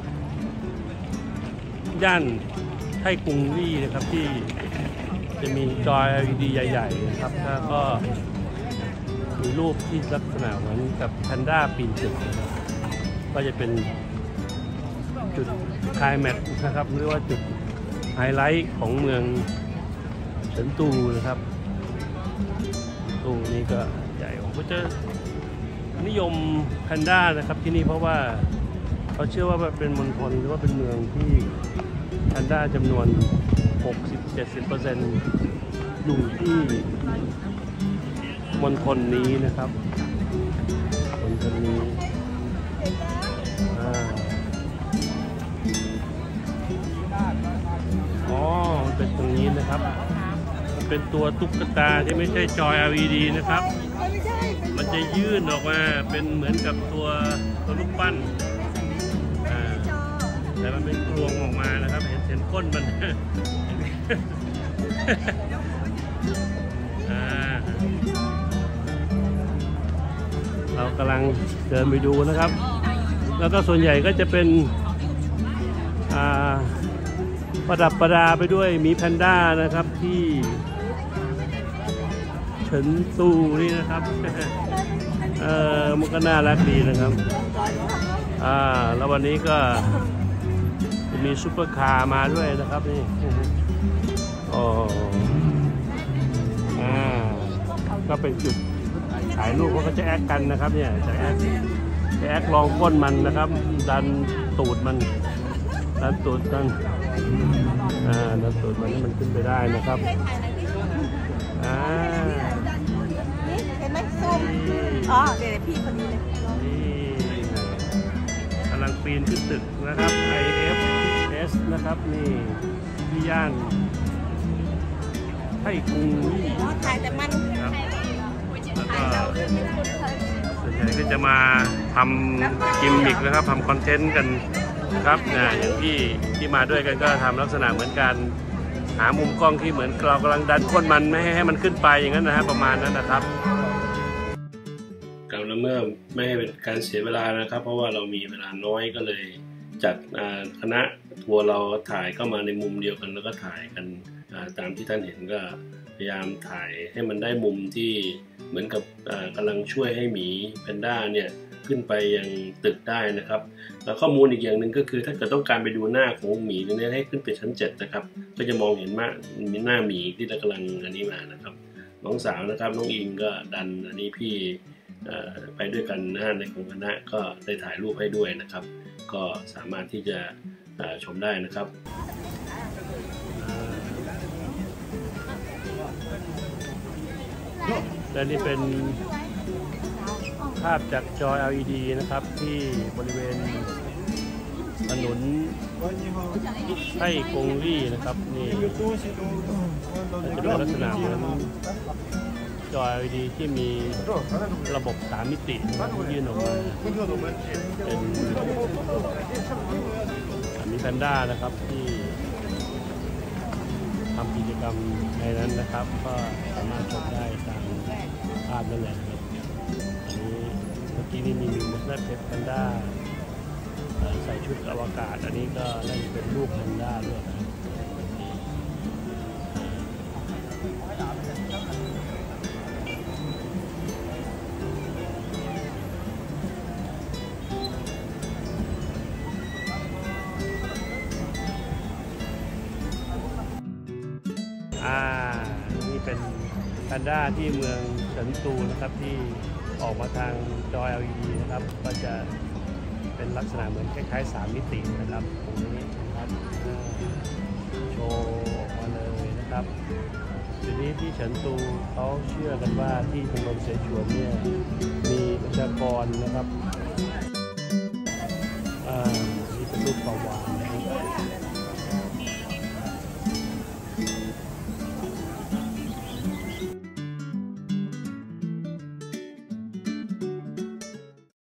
ย่านไทกงลี่นะครับที่จะมีจอ LED ใหญ่ๆนะครับแล้วก็มีรูปที่ลักษณะเหมือนกับแพนด้าปีนตึกนะครับก็จะเป็นจุดไคลแม็กซ์นะครับหรือว่าจุดไฮไลท์ของเมืองเฉินตูนะครับตูนี้ก็ใหญ่ผมก็จะนิยมแพนด้านะครับที่นี่เพราะว่าเขาเชื่อว่าเป็นมณฑลหรือว่าเป็นเมืองที่แพนด้าจำนวน 60-70% อยู่ที่มณฑลนี้นะครับมณฑลนี้เป็นตรงนี้นะครับมันเป็นตัวตุ๊กตาที่ไม่ใช่จอ LED นะครับมันจะยื่นออกมาเป็นเหมือนกับตัวลูกปั้นแต่มันเป็นกลวงออกมานะครับเห็นก้นมันเรากำลังเดินไปดูนะครับแล้วก็ส่วนใหญ่ก็จะเป็นประดับประดาไปด้วยหมีแพนด้านะครับที่เฉินตูนี่นะครับมันก็น่ารักดีนะครับแล้ววันนี้ก็จะมีซุปเปอร์คาร์มาด้วยนะครับนี่ก็เป็นจุดถ่ายรูปเขาก็จะแอคกันนะครับเนี่ยจะแอคลองก้นมันนะครับดันตูดมันดันตูดมันดันตูดมันให้มันขึ้นไปได้นะครับเห็นไหมซูมเดี๋ยวพี่คนนี้เลยนี่กำลังปีนขึ้นตึกนะครับ IFS นะครับนี่ที่ย่านไทกงลี่ถ่ายแต่มันครับแล้วก็ส่วนใหญ่ก็จะมาทำกิมมิกนะครับทำคอนเทนต์กันครับอย่างที่มาด้วยกันก็ทำลักษณะเหมือนการหามุมกล้องที่เหมือนเรากำลังดันก้นมันไม่ให้มันขึ้นไปอย่างนั้นนะฮะประมาณนั้นนะครับกับแล้วเมื่อไม่ให้เป็นการเสียเวลานะครับเพราะว่าเรามีเวลาน้อยก็เลยจัดคณะทัวร์เราถ่ายเข้ามาในมุมเดียวกันแล้วก็ถ่ายกันตามที่ท่านเห็นก็พยายามถ่ายให้มันได้มุมที่เหมือนกับกำลังช่วยให้หมีแพนด้าเนี่ยขึ้นไปยังตึกได้นะครับแล้วข้อมูลอีกอย่างหนึ่งก็คือถ้าเกิดต้องการไปดูหน้าของหมีเนี่ยให้ขึ้นไปชั้น7นะครับก็จะมองเห็นมีหน้าหมีที่กำลังอันนี้มานะครับน้องสาวนะครับน้องอิงก็ดันอันนี้พี่ไปด้วยกันนะในของคณะก็ได้ถ่ายรูปให้ด้วยนะครับก็สามารถที่จะชมได้นะครับและนี่เป็นภาพจากจอ LED นะครับที่บริเวณถนนไทกงลี่นะครับนี่จะเป็นลักษณะเหมือนจอ LED ที่มีระบบ3 มิติยื่นออกมาเป็นมีแพนด้านะครับที่ทำกิจกรรมในนั้นนะครับก็สามารถชมได้ตามภาพนั่นแหละครับอันนี้เมื่อกี้นี่มีแพนด้าใส่ชุดอวกาศอันนี้ก็น่าจะเป็นรูปแพนด้าด้วยนะนี่เป็นแพนด้าที่เมืองเฉินตูนะครับที่ออกมาทางจอ LED นะครับก็จะเป็นลักษณะเหมือนคล้ายๆ3 มิตินะครับตรงนี้นะครับโชว์ออกมาเลยนะครับทีนี้ที่เฉินตูเขาเชื่อกันว่าที่ชมรมเสฉวนเนี่ยมีประชากรนะครับนี่เป็นรูปปลาวาฬ